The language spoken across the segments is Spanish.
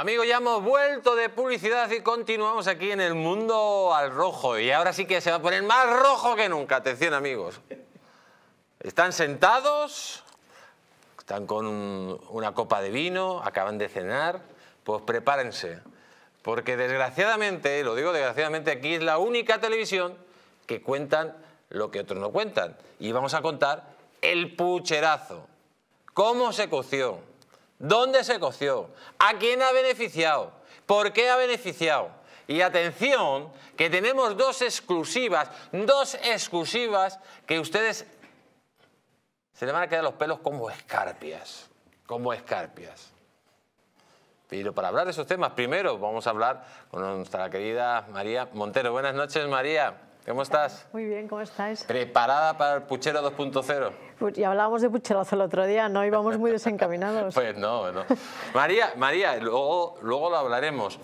Amigos, ya hemos vuelto de publicidad y continuamos aquí en el mundo al rojo. Y ahora sí que se va a poner más rojo que nunca. Atención, amigos. Están sentados, están con una copa de vino, acaban de cenar. Pues prepárense. Porque desgraciadamente, y lo digo desgraciadamente, aquí es la única televisión que cuentan lo que otros no cuentan. Y vamos a contar el pucherazo. ¿Cómo se coció? ¿Dónde se coció? ¿A quién ha beneficiado? ¿Por qué ha beneficiado? Y atención, que tenemos dos exclusivas que ustedes se le van a quedar los pelos como escarpias, Pero para hablar de esos temas, primero vamos a hablar con nuestra querida María Montero. Buenas noches, María. ¿Cómo estás? Muy bien, ¿cómo estáis? ¿Preparada para el puchero 2.0? Pues ya hablábamos de pucherazo el otro día, ¿no? Íbamos muy desencaminados. Pues no. María, luego lo hablaremos.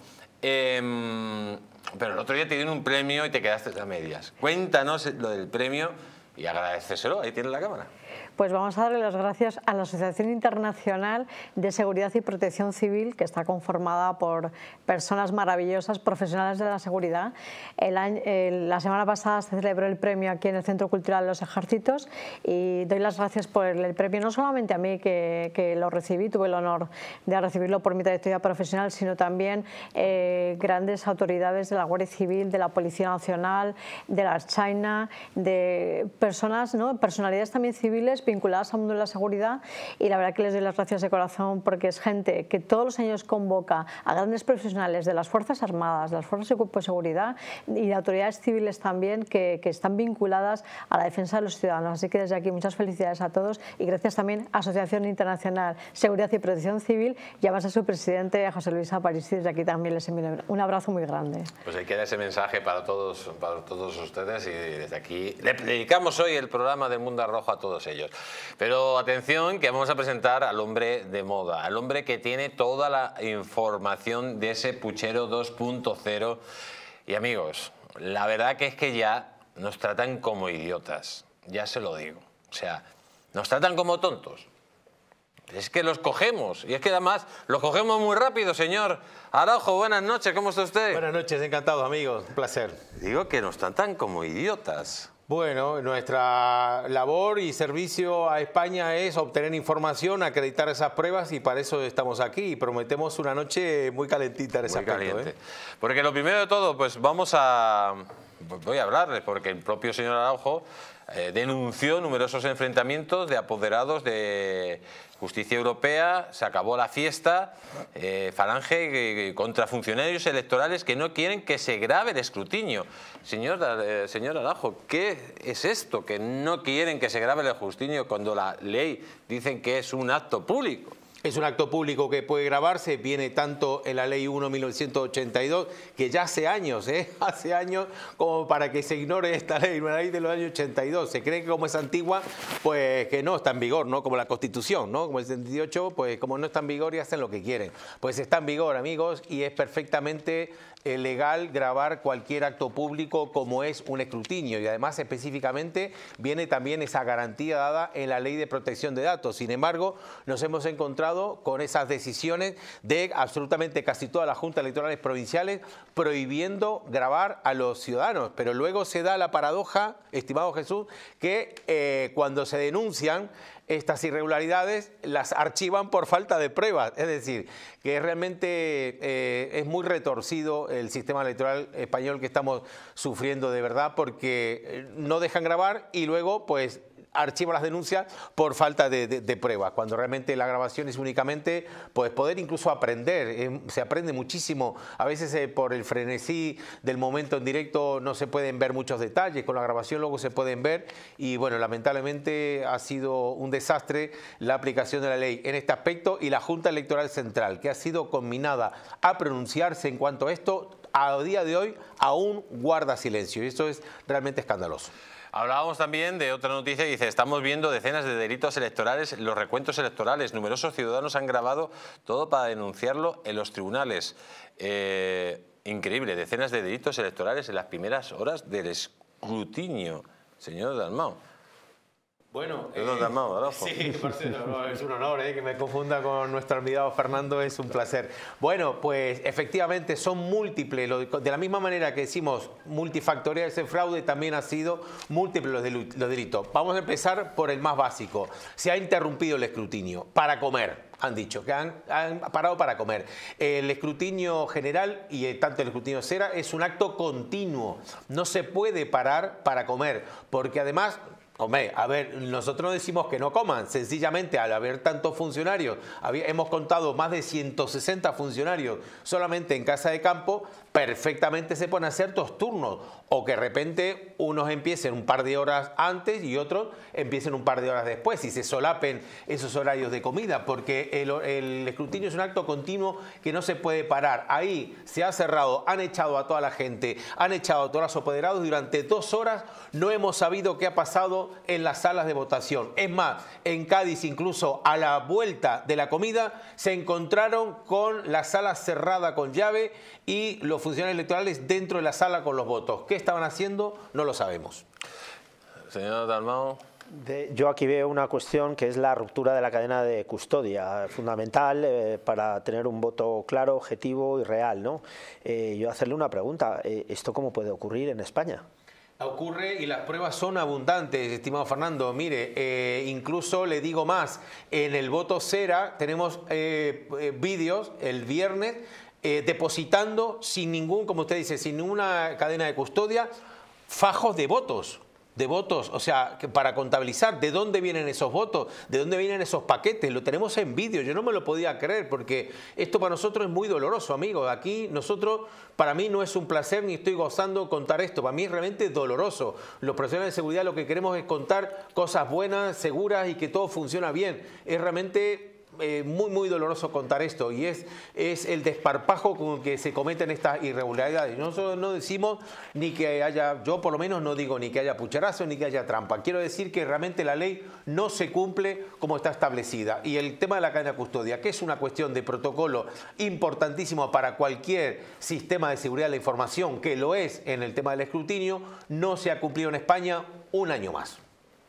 Pero el otro día te dieron un premio y te quedaste a medias. Cuéntanos lo del premio y agradecéselo. Ahí tienes la cámara. Pues vamos a darle las gracias a la Asociación Internacional de Seguridad y Protección Civil, que está conformada por personas maravillosas, profesionales de la seguridad. La semana pasada se celebró el premio aquí en el Centro Cultural de los Ejércitos y doy las gracias por el premio, no solamente a mí que lo recibí, tuve el honor de recibirlo por mi trayectoria profesional, sino también grandes autoridades de la Guardia Civil, de la Policía Nacional, de la China, de personas, ¿no? Personalidades también civiles vinculadas al mundo de la seguridad, y la verdad que les doy las gracias de corazón porque es gente que todos los años convoca a grandes profesionales de las Fuerzas Armadas, de las Fuerzas y Cuerpos de Seguridad y de autoridades civiles también que están vinculadas a la defensa de los ciudadanos. Así que desde aquí muchas felicidades a todos y gracias también a Asociación Internacional Seguridad y Protección Civil y además a su presidente, a José Luis Aparici. Desde aquí también les envío un abrazo muy grande. Pues ahí queda ese mensaje para todos ustedes y desde aquí le dedicamos hoy el programa del Mundo al Rojo a todos ellos. Pero atención, que vamos a presentar al hombre de moda, al hombre que tiene toda la información de ese puchero 2.0. Y amigos, la verdad que es que ya nos tratan como idiotas, ya se lo digo. O sea, nos tratan como tontos. Es que los cogemos, y es que además los cogemos muy rápido, señor Araujo. Buenas noches, ¿cómo está usted? Buenas noches, encantado, amigos, un placer. Digo que nos tratan como idiotas. Bueno, nuestra labor y servicio a España es obtener información, acreditar esas pruebas y para eso estamos aquí y prometemos una noche muy calentita en ese aspecto. Caliente. Porque lo primero de todo, pues voy a hablarles, porque el propio señor Araujo denunció numerosos enfrentamientos de apoderados de Justicia Europea, se acabó la fiesta, Falange contra funcionarios electorales que no quieren que se grabe el escrutinio. Señor Araujo, ¿qué es esto? Que no quieren que se grabe el escrutinio cuando la ley dicen que es un acto público. Es un acto público que puede grabarse, viene tanto en la Ley 1/1982, que ya hace años como para que se ignore esta ley, una ley de los años 82. Se cree que como es antigua, pues que no está en vigor, ¿no? Como la Constitución, ¿no? Como el 78, pues como no está en vigor y hacen lo que quieren. Pues está en vigor, amigos, y es perfectamente legal grabar cualquier acto público como es un escrutinio y además específicamente viene también esa garantía dada en la Ley de Protección de Datos. Sin embargo, nos hemos encontrado con esas decisiones de absolutamente casi todas las juntas electorales provinciales prohibiendo grabar a los ciudadanos, pero luego se da la paradoja, estimado Jesús, que cuando se denuncian estas irregularidades las archivan por falta de pruebas, es decir, que realmente es muy retorcido el sistema electoral español que estamos sufriendo de verdad porque no dejan grabar y luego pues archivan las denuncias por falta de pruebas, cuando realmente la grabación es únicamente pues poder incluso aprender, se aprende muchísimo, a veces por el frenesí del momento en directo no se pueden ver muchos detalles, con la grabación luego se pueden ver y bueno, lamentablemente ha sido un desastre la aplicación de la ley en este aspecto y la Junta Electoral Central, que ha sido conminada a pronunciarse en cuanto a esto, a día de hoy aún guarda silencio y eso es realmente escandaloso. Hablábamos también de otra noticia que dice, estamos viendo decenas de delitos electorales, los recuentos electorales, numerosos ciudadanos han grabado todo para denunciarlo en los tribunales. Increíble, decenas de delitos electorales en las primeras horas del escrutinio. Señor Dalmau, Bueno, sí, es un honor que me confunda con nuestro admirado Fernando, es un placer. Bueno, pues efectivamente son múltiples, de la misma manera que decimos multifactorial ese fraude, también ha sido múltiples los delitos. Vamos a empezar por el más básico. Se ha interrumpido el escrutinio para comer. Han dicho que han parado para comer. El escrutinio general y tanto el escrutinio cera es un acto continuo. No se puede parar para comer, porque además... Hombre, a ver, nosotros no decimos que no coman, sencillamente al haber tantos funcionarios, hemos contado más de 160 funcionarios solamente en Casa de Campo, perfectamente se pueden hacer dos turnos, o que de repente unos empiecen un par de horas antes y otros empiecen un par de horas después, y se solapen esos horarios de comida, porque el escrutinio es un acto continuo que no se puede parar. Ahí se ha cerrado, han echado a toda la gente, han echado a todos los apoderados, durante 2 horas no hemos sabido qué ha pasado en las salas de votación. Es más, en Cádiz, incluso a la vuelta de la comida, se encontraron con la sala cerrada con llave y los funcionarios electorales dentro de la sala con los votos. ¿Qué estaban haciendo? No lo sabemos. Señor Dalmau. Yo aquí veo una cuestión que es la ruptura de la cadena de custodia, fundamental para tener un voto claro, objetivo y real, ¿no? Yo hacerle una pregunta, ¿esto cómo puede ocurrir en España? Ocurre y las pruebas son abundantes, estimado Fernando. Mire, incluso le digo más, en el voto cera tenemos vídeos el viernes depositando sin ningún, como usted dice, sin ninguna cadena de custodia, fajos de votos, o sea, para contabilizar de dónde vienen esos votos, de dónde vienen esos paquetes. Lo tenemos en vídeo, yo no me lo podía creer, porque esto para nosotros es muy doloroso, amigos. Aquí nosotros, para mí no es un placer ni estoy gozando contar esto, para mí es realmente doloroso. Los profesionales de seguridad lo que queremos es contar cosas buenas, seguras y que todo funciona bien. Es realmente... muy doloroso contar esto, y es el desparpajo con que se cometen estas irregularidades. Nosotros no decimos ni que haya, yo por lo menos no digo ni que haya pucherazo ni que haya trampa. Quiero decir que realmente la ley no se cumple como está establecida. Y el tema de la cadena de custodia, que es una cuestión de protocolo importantísimo para cualquier sistema de seguridad de la información, que lo es en el tema del escrutinio, no se ha cumplido en España un año más.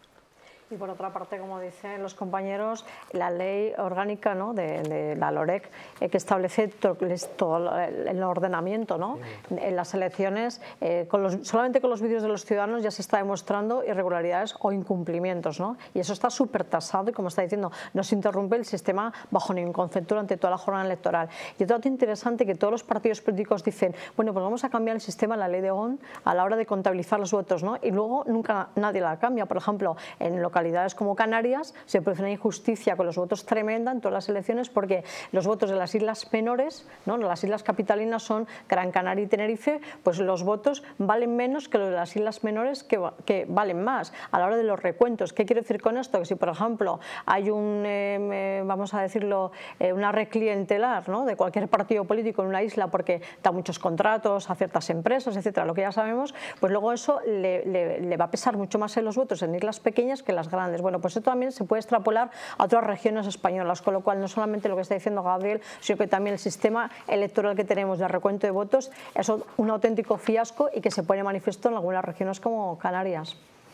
Y por otra parte, como dicen los compañeros, la ley orgánica, ¿no?, de la LOREC, que establece todo el ordenamiento, ¿no?, en las elecciones, solamente con los vídeos de los ciudadanos ya se está demostrando irregularidades o incumplimientos, ¿no? Y eso está súper tasado y, como está diciendo, no se interrumpe el sistema bajo ningún concepto durante toda la jornada electoral. Y otro dato interesante, que todos los partidos políticos dicen, bueno, pues vamos a cambiar el sistema, la ley de ON, a la hora de contabilizar los votos, ¿no? Y luego nunca nadie la cambia. Por ejemplo, en localidades como Canarias se produce una injusticia con los votos tremenda en todas las elecciones, porque los votos de las islas menores, ¿no?, las islas capitalinas son Gran Canaria y Tenerife, pues los votos valen menos que los de las islas menores, que valen más a la hora de los recuentos. ¿Qué quiero decir con esto? Que si, por ejemplo, hay vamos a decirlo, una red clientelar, ¿no?, de cualquier partido político en una isla porque da muchos contratos a ciertas empresas, etcétera, lo que ya sabemos, pues luego eso le va a pesar mucho más en los votos en islas pequeñas que en las grandes. Bueno, pues esto también se puede extrapolar a otras regiones españolas, con lo cual no solamente lo que está diciendo Gabriel, sino que también el sistema electoral que tenemos de recuento de votos es un auténtico fiasco y que se pone manifiesto en algunas regiones como Canarias.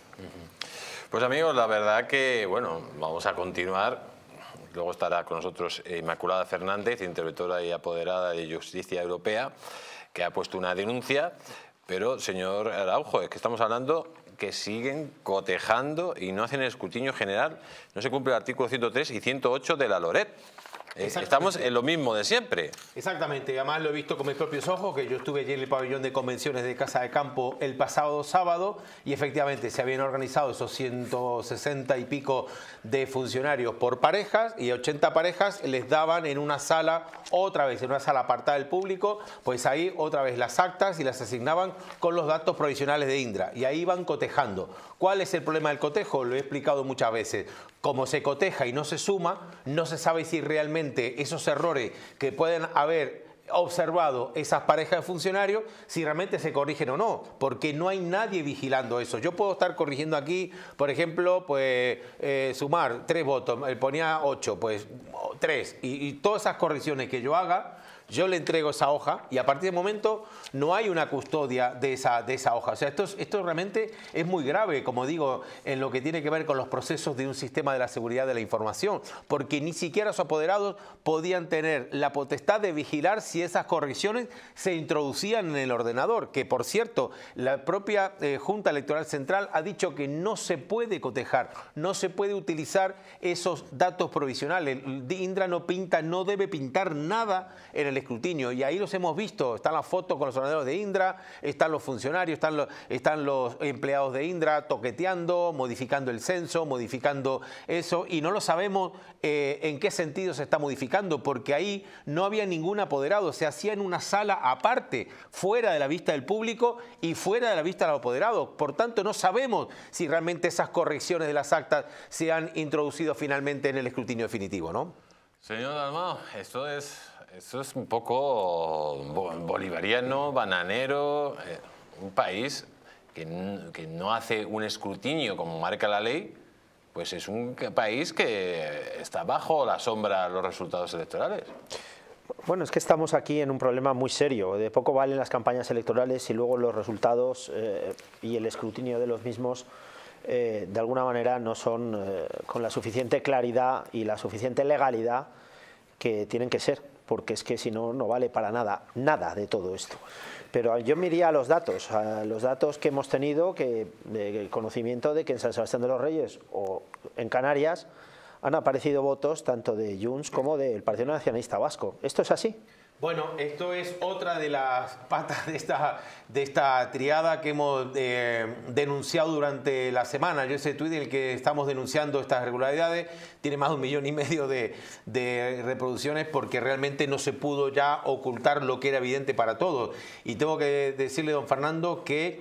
Pues amigos, la verdad que, bueno, vamos a continuar. Luego estará con nosotros Inmaculada Fernández, interventora y apoderada de Justicia Europea, que ha puesto una denuncia. Pero, señor Araujo, es que estamos hablando que siguen cotejando y no hacen el escrutinio general. No se cumple el artículo 103 y 108 de la LOREC. Estamos en lo mismo de siempre. Exactamente, además lo he visto con mis propios ojos, que yo estuve allí en el pabellón de convenciones de Casa de Campo el pasado sábado, y efectivamente se habían organizado esos 160 y pico de funcionarios por parejas, y 80 parejas les daban en una sala, otra vez en una sala apartada del público, pues ahí otra vez las actas y las asignaban con los datos provisionales de Indra, y ahí iban cotejando. ¿Cuál es el problema del cotejo? Lo he explicado muchas veces. Como se coteja y no se suma, no se sabe si realmente esos errores que pueden haber observado esas parejas de funcionarios, si realmente se corrigen o no, porque no hay nadie vigilando eso. Yo puedo estar corrigiendo aquí, por ejemplo, pues sumar 3 votos, ponía 8, pues 3, y todas esas correcciones que yo haga, yo le entrego esa hoja y a partir del momento no hay una custodia de esa hoja. O sea, esto realmente es muy grave, como digo, en lo que tiene que ver con los procesos de un sistema de la seguridad de la información, porque ni siquiera los apoderados podían tener la potestad de vigilar si esas correcciones se introducían en el ordenador, que por cierto, la propia Junta Electoral Central ha dicho que no se puede cotejar, no se puede utilizar esos datos provisionales. Indra no debe pintar nada en el escrutinio y ahí los hemos visto, están las fotos con los ordenadores de Indra, están los funcionarios, están los empleados de Indra toqueteando, modificando el censo, modificando eso y no lo sabemos en qué sentido se está modificando porque ahí no había ningún apoderado, se hacía en una sala aparte, fuera de la vista del público y fuera de la vista de los apoderados. Por tanto, no sabemos si realmente esas correcciones de las actas se han introducido finalmente en el escrutinio definitivo, ¿no? Señor Dalmau, esto es un poco bolivariano, bananero, un país que no hace un escrutinio como marca la ley, pues es un país que está bajo la sombra de los resultados electorales. Bueno, es que estamos aquí en un problema muy serio. De poco valen las campañas electorales y luego los resultados y el escrutinio de los mismos de alguna manera no son con la suficiente claridad y la suficiente legalidad que tienen que ser, porque es que si no, no vale para nada de todo esto. Pero yo me iría a los datos que hemos tenido, de conocimiento de que en San Sebastián de los Reyes o en Canarias han aparecido votos tanto de Junts como del Partido Nacionalista Vasco. ¿Esto es así? Bueno, esto es otra de las patas de esta triada que hemos denunciado durante la semana. Yo ese tuit en el que estamos denunciando estas irregularidades tiene más de 1,5 millones de reproducciones porque realmente no se pudo ya ocultar lo que era evidente para todos. Y tengo que decirle, don Fernando, que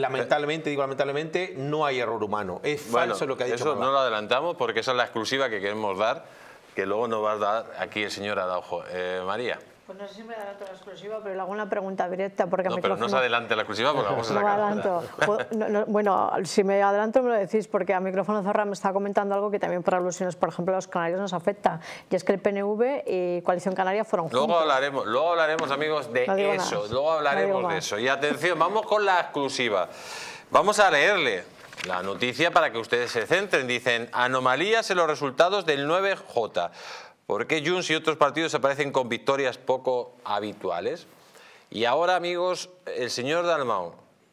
lamentablemente no hay error humano. Es falso lo que ha dicho. Eso no lo adelantamos porque esa es la exclusiva que queremos dar, que luego nos va a dar aquí el señor Araujo. María. Pues no sé si me adelanto la exclusiva, pero le hago una pregunta directa. Porque no, pero no se adelante la exclusiva porque vamos a sacar. No adelanto. Bueno, si me adelanto me lo decís, porque a micrófono cerrado me está comentando algo que también por alusiones, por ejemplo, a los canarios nos afecta. Y es que el PNV y Coalición Canaria fueron juntos. Luego hablaremos, amigos, de eso. Luego hablaremos de eso. Y atención, vamos con la exclusiva. Vamos a leerle la noticia para que ustedes se centren. Dicen, anomalías en los resultados del 9J. ¿Por qué Junts y otros partidos aparecen con victorias poco habituales? Y ahora, amigos, el señor Dalmau,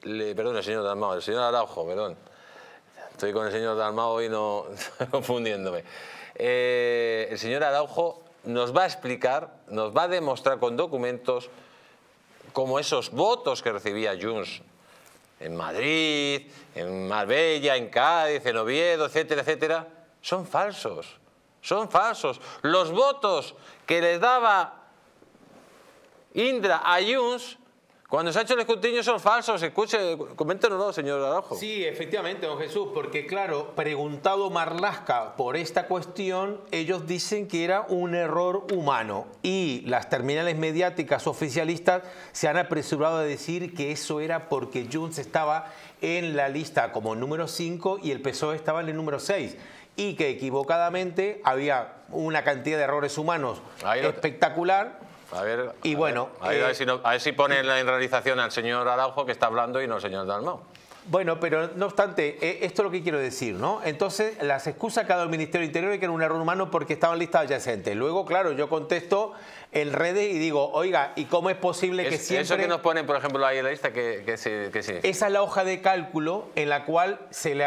el señor Araujo, perdón. Estoy con el señor Dalmau hoy, no confundiéndome. El señor Araujo nos va a explicar, nos va a demostrar con documentos cómo esos votos que recibía Junts en Madrid, en Marbella, en Cádiz, en Oviedo, etcétera, etcétera, son falsos. Son falsos. Los votos que les daba Indra a Junts cuando se ha hecho el escrutinio son falsos. Escuche, coméntenoslo, señor Araujo. Sí, efectivamente, don Jesús, porque claro, preguntado Marlaska por esta cuestión, ellos dicen que era un error humano y las terminales mediáticas oficialistas se han apresurado a decir que eso era porque Junts estaba en la lista como número 5 y el PSOE estaba en el número 6. Y que equivocadamente había una cantidad de errores humanos espectacular. A ver si pone en realización al señor Araujo que está hablando y no al señor Dalmau. Bueno, pero no obstante, esto es lo que quiero decir, ¿no? Entonces, las excusas que ha dado el Ministerio del Interior es que era un error humano porque estaban listas adyacentes. Luego, claro, yo contesto en redes y digo, oiga, ¿y cómo es posible que siempre... Eso que nos ponen, por ejemplo, ahí en la lista, ¿qué significa? Esa es la hoja de cálculo en la cual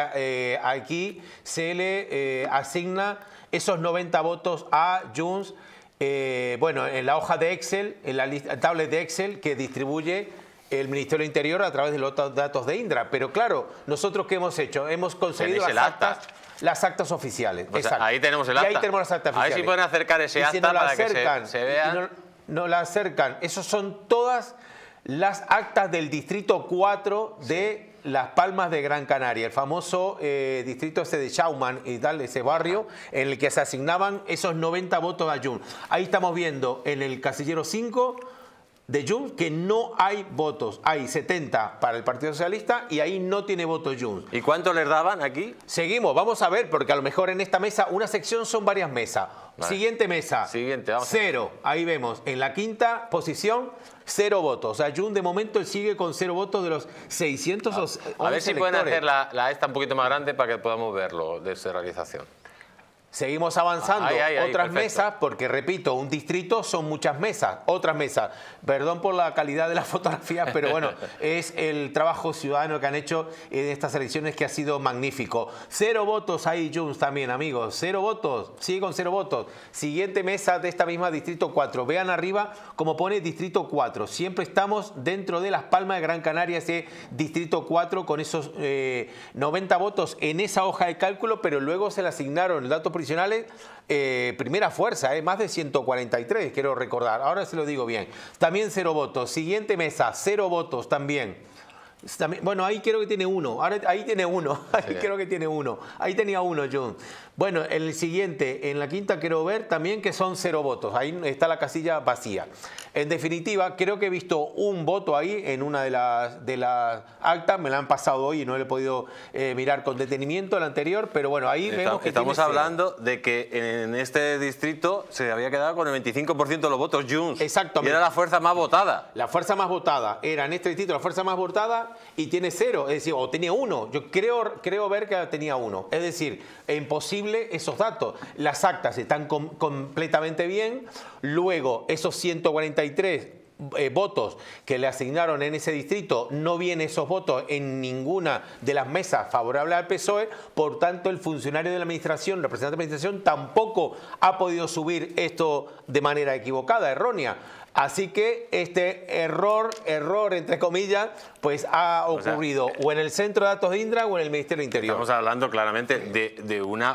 aquí se le asigna esos 90 votos a Junts, bueno, en la hoja de Excel, en la tablet de Excel que distribuye el Ministerio del Interior a través de los datos de Indra. Pero claro, nosotros ¿qué hemos hecho? Hemos conseguido las actas oficiales. Pues ahí tenemos el acta. Y ahí tenemos las actas oficiales. A ver si pueden acercar ese acta para que se vean. No la acercan. Esos son todas las actas del Distrito 4 de Las Palmas de Gran Canaria, el famoso distrito ese de Schaumann y tal, ese barrio en el que se asignaban esos 90 votos a Junts. Ahí estamos viendo en el casillero 5 de Junts que no hay votos. Hay 70 para el Partido Socialista y ahí no tiene votos Junts. ¿Y cuánto les daban aquí? Seguimos, vamos a ver, porque a lo mejor en esta mesa, una sección son varias mesas. Vale. Siguiente mesa. Siguiente, vamos. 0. Ahí vemos, en la quinta posición, 0 votos. O sea, Junts de momento él sigue con 0 votos de los 611 A ver si pueden electores. hacer la esta un poquito más grande para que podamos verlo de esta realización. Seguimos avanzando, ahí, otras perfecto. mesas, porque repito, un distrito son muchas mesas, otras mesas. Perdón por la calidad de las fotografías, pero bueno, es el trabajo ciudadano que han hecho en estas elecciones que ha sido magnífico. 0 votos ahí, Junts también, amigos. 0 votos, sigue con 0 votos. Siguiente mesa de esta misma distrito 4. Vean arriba como pone distrito 4. Siempre estamos dentro de Las Palmas de Gran Canaria, ese distrito 4 con esos 90 votos en esa hoja de cálculo, pero luego se le asignaron el dato provisionales, primera fuerza, más de 143, quiero recordar. Ahora se lo digo bien. También 0 votos. Siguiente mesa, 0 votos también. Bueno, ahí creo que tiene 1. Ahora ahí tiene 1. Ahí creo que tiene 1. Ahí tenía 1, Junts. Bueno, el siguiente, en la quinta quiero ver también que son 0 votos. Ahí está la casilla vacía. En definitiva, creo que he visto un voto ahí en una de las actas. Me la han pasado hoy y no le he podido mirar con detenimiento el anterior, pero bueno, ahí vemos que estamos tiene 0. hablando de que en este distrito se había quedado con el 25% de los votos Junts. Exactamente. Y era la fuerza más votada. La fuerza más votada era en este distrito la fuerza más votada y tiene 0, es decir, o tenía 1. Yo creo ver que tenía 1. Es decir, es imposible esos datos. Las actas están completamente bien. Luego, esos 143 votos que le asignaron en ese distrito, no vienen esos votos en ninguna de las mesas favorables al PSOE, por tanto el funcionario de la administración, representante de la administración, tampoco ha podido subir esto de manera equivocada, errónea. Así que este error entre comillas, pues ha ocurrido o en el Centro de Datos de Indra o en el Ministerio del Interior. Estamos hablando claramente de una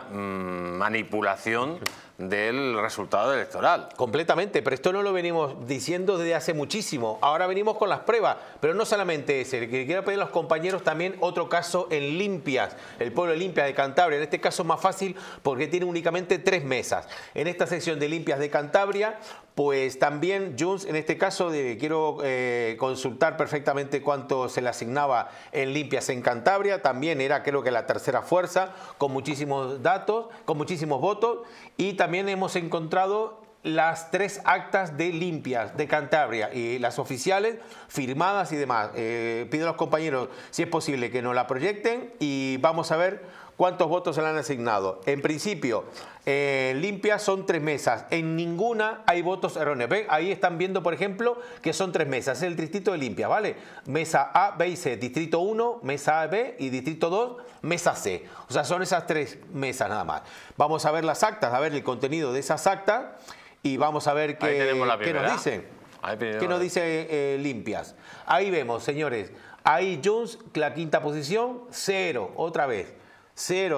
manipulación del resultado electoral. Completamente, pero esto no lo venimos diciendo desde hace muchísimo. Ahora venimos con las pruebas, pero no solamente ese. Le quiero pedir a los compañeros también otro caso en Limpias, el pueblo de Limpias de Cantabria. En este caso es más fácil porque tiene únicamente 3 mesas. En esta sección de Limpias de Cantabria, pues también Junts, en este caso quiero consultar perfectamente cuánto se le asignaba en Limpias en Cantabria. También era, creo que, la tercera fuerza, con muchísimos datos, con muchísimos votos. Y también hemos encontrado las 3 actas de Limpias de Cantabria y las oficiales firmadas y demás. Pido a los compañeros, si es posible, que nos la proyecten y vamos a ver cuántos votos se le han asignado. En principio, Limpias son 3 mesas. En ninguna hay votos erróneos. ¿Ven? Ahí están viendo, por ejemplo, que son 3 mesas. Es el distrito de Limpias, ¿vale? Mesa A, B y C. Distrito 1, mesa A, B y distrito 2, mesa C. O sea, son esas 3 mesas nada más. Vamos a ver las actas, a ver el contenido de esas actas y vamos a ver qué nos dicen. ¿Qué nos dice Limpias? Ahí vemos, señores. Ahí Junts, la quinta posición, 0, otra vez. 0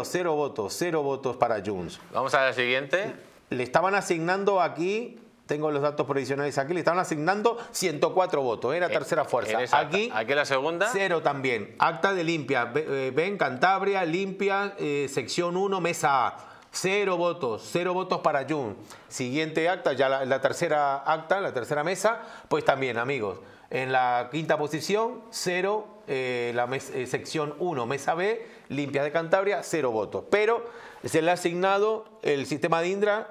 votos para Junts. Vamos a la siguiente. Le estaban asignando aquí, tengo los datos provisionales aquí, le estaban asignando 104 votos, era tercera fuerza. Aquí la segunda. 0 también. Acta de Limpias, ven, Cantabria, Limpias, sección 1, mesa A. 0 votos para Junts. Siguiente acta, ya la tercera acta, la tercera mesa, pues también, amigos. En la quinta posición, 0, sección 1, mesa B, Limpias de Cantabria, 0 votos. Pero se le ha asignado el sistema de Indra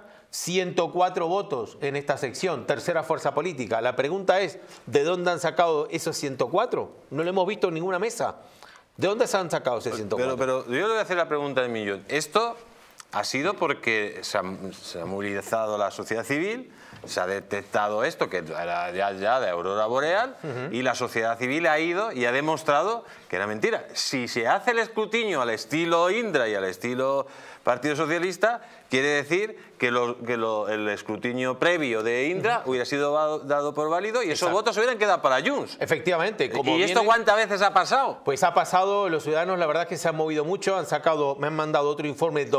104 votos en esta sección, tercera fuerza política. La pregunta es, ¿de dónde han sacado esos 104? No lo hemos visto en ninguna mesa. ¿De dónde se han sacado esos 104? Pero yo le voy a hacer la pregunta del millón. Esto ha sido porque se ha movilizado la sociedad civil, se ha detectado esto, que era ya de aurora boreal, y la sociedad civil ha ido y ha demostrado que era mentira. Si se hace el escrutinio al estilo Indra y al estilo Partido Socialista, quiere decir que el escrutinio previo de Indra hubiera sido dado por válido y esos votos hubieran quedado para Junts. Efectivamente. ¿Y esto cuántas veces ha pasado? Pues ha pasado, los ciudadanos la verdad que se han movido mucho, me han mandado otro informe de 2018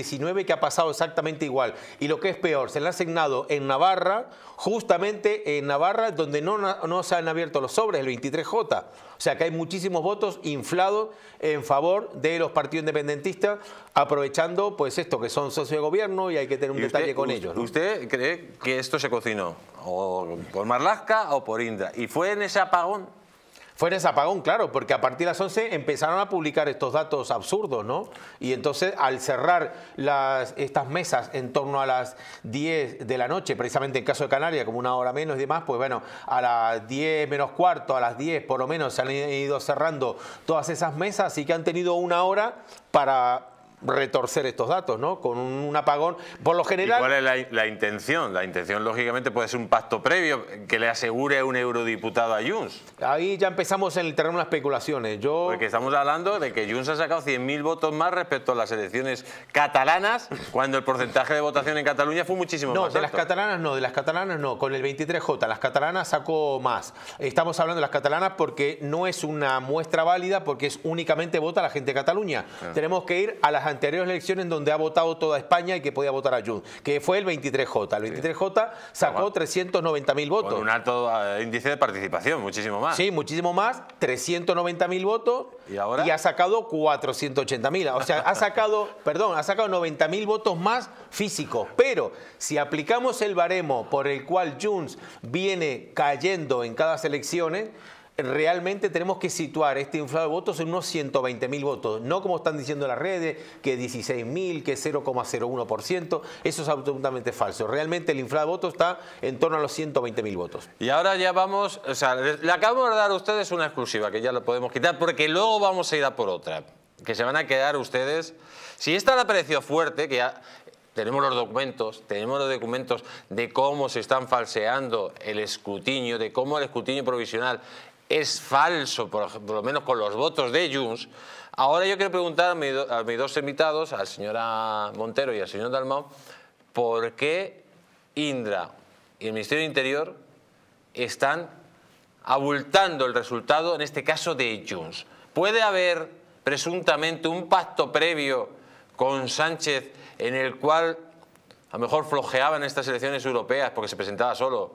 2019 que ha pasado exactamente igual. Y lo que es peor, se le ha asignado en Navarra, justamente en Navarra, donde no se han abierto los sobres, el 23J. O sea que hay muchísimos votos inflados en favor de los partidos independentistas, aprovechando pues esto, que son socios de gobierno y hay que tener un detalle con ellos, ¿no? ¿Usted cree que esto se cocinó o por Marlaska o por Indra? ¿Y fue en ese apagón? Fue en ese apagón, claro, porque a partir de las 11 empezaron a publicar estos datos absurdos, ¿no? Y entonces, al cerrar estas mesas en torno a las 10 de la noche, precisamente en caso de Canarias, como una hora menos y demás, pues bueno, a las 10 menos cuarto, a las 10 por lo menos, se han ido cerrando todas esas mesas y que han tenido una hora para retorcer estos datos, ¿no? Con un apagón, por lo general... ¿Y cuál es la intención? La intención, lógicamente, puede ser un pacto previo que le asegure a un eurodiputado a Junts. Ahí ya empezamos en el terreno de las especulaciones. Porque estamos hablando de que Junts ha sacado 100.000 votos más respecto a las elecciones catalanas, cuando el porcentaje de votación en Cataluña fue muchísimo más alto. No, de las catalanas no, con el 23J, las catalanas sacó más. Estamos hablando de las catalanas porque no es una muestra válida, porque es únicamente vota la gente de Cataluña. Tenemos que ir a las anteriores elecciones donde ha votado toda España y que podía votar a Junts, que fue el 23J. El 23J sacó 390.000 votos. Con un alto índice de participación, muchísimo más. Sí, muchísimo más, 390.000 votos. ¿Y ahora? Y ha sacado 480.000. O sea, ha sacado 90.000 votos más físicos. Pero si aplicamos el baremo por el cual Junts viene cayendo en cada elecciones, realmente tenemos que situar este inflado de votos en unos 120.000 votos, no como están diciendo las redes, que 16.000, que 0,01%, eso es absolutamente falso. Realmente el inflado de votos está en torno a los 120.000 votos. Y ahora ya vamos, o sea, le acabamos de dar a ustedes una exclusiva, que ya lo podemos quitar, porque luego vamos a ir a por otra, que se van a quedar ustedes. Si esta le pareció fuerte, que ya... Tenemos los documentos de cómo se están falseando el escrutinio, de cómo el escrutinio provisional es falso, por lo menos con los votos de Junts. Ahora yo quiero preguntar a mis dos invitados, a la señora Montero y al señor Dalmau, ¿por qué Indra y el Ministerio de Interior están abultando el resultado, en este caso de Junts? ¿Puede haber presuntamente un pacto previo con Sánchez en el cual a lo mejor flojeaba en estas elecciones europeas porque se presentaba solo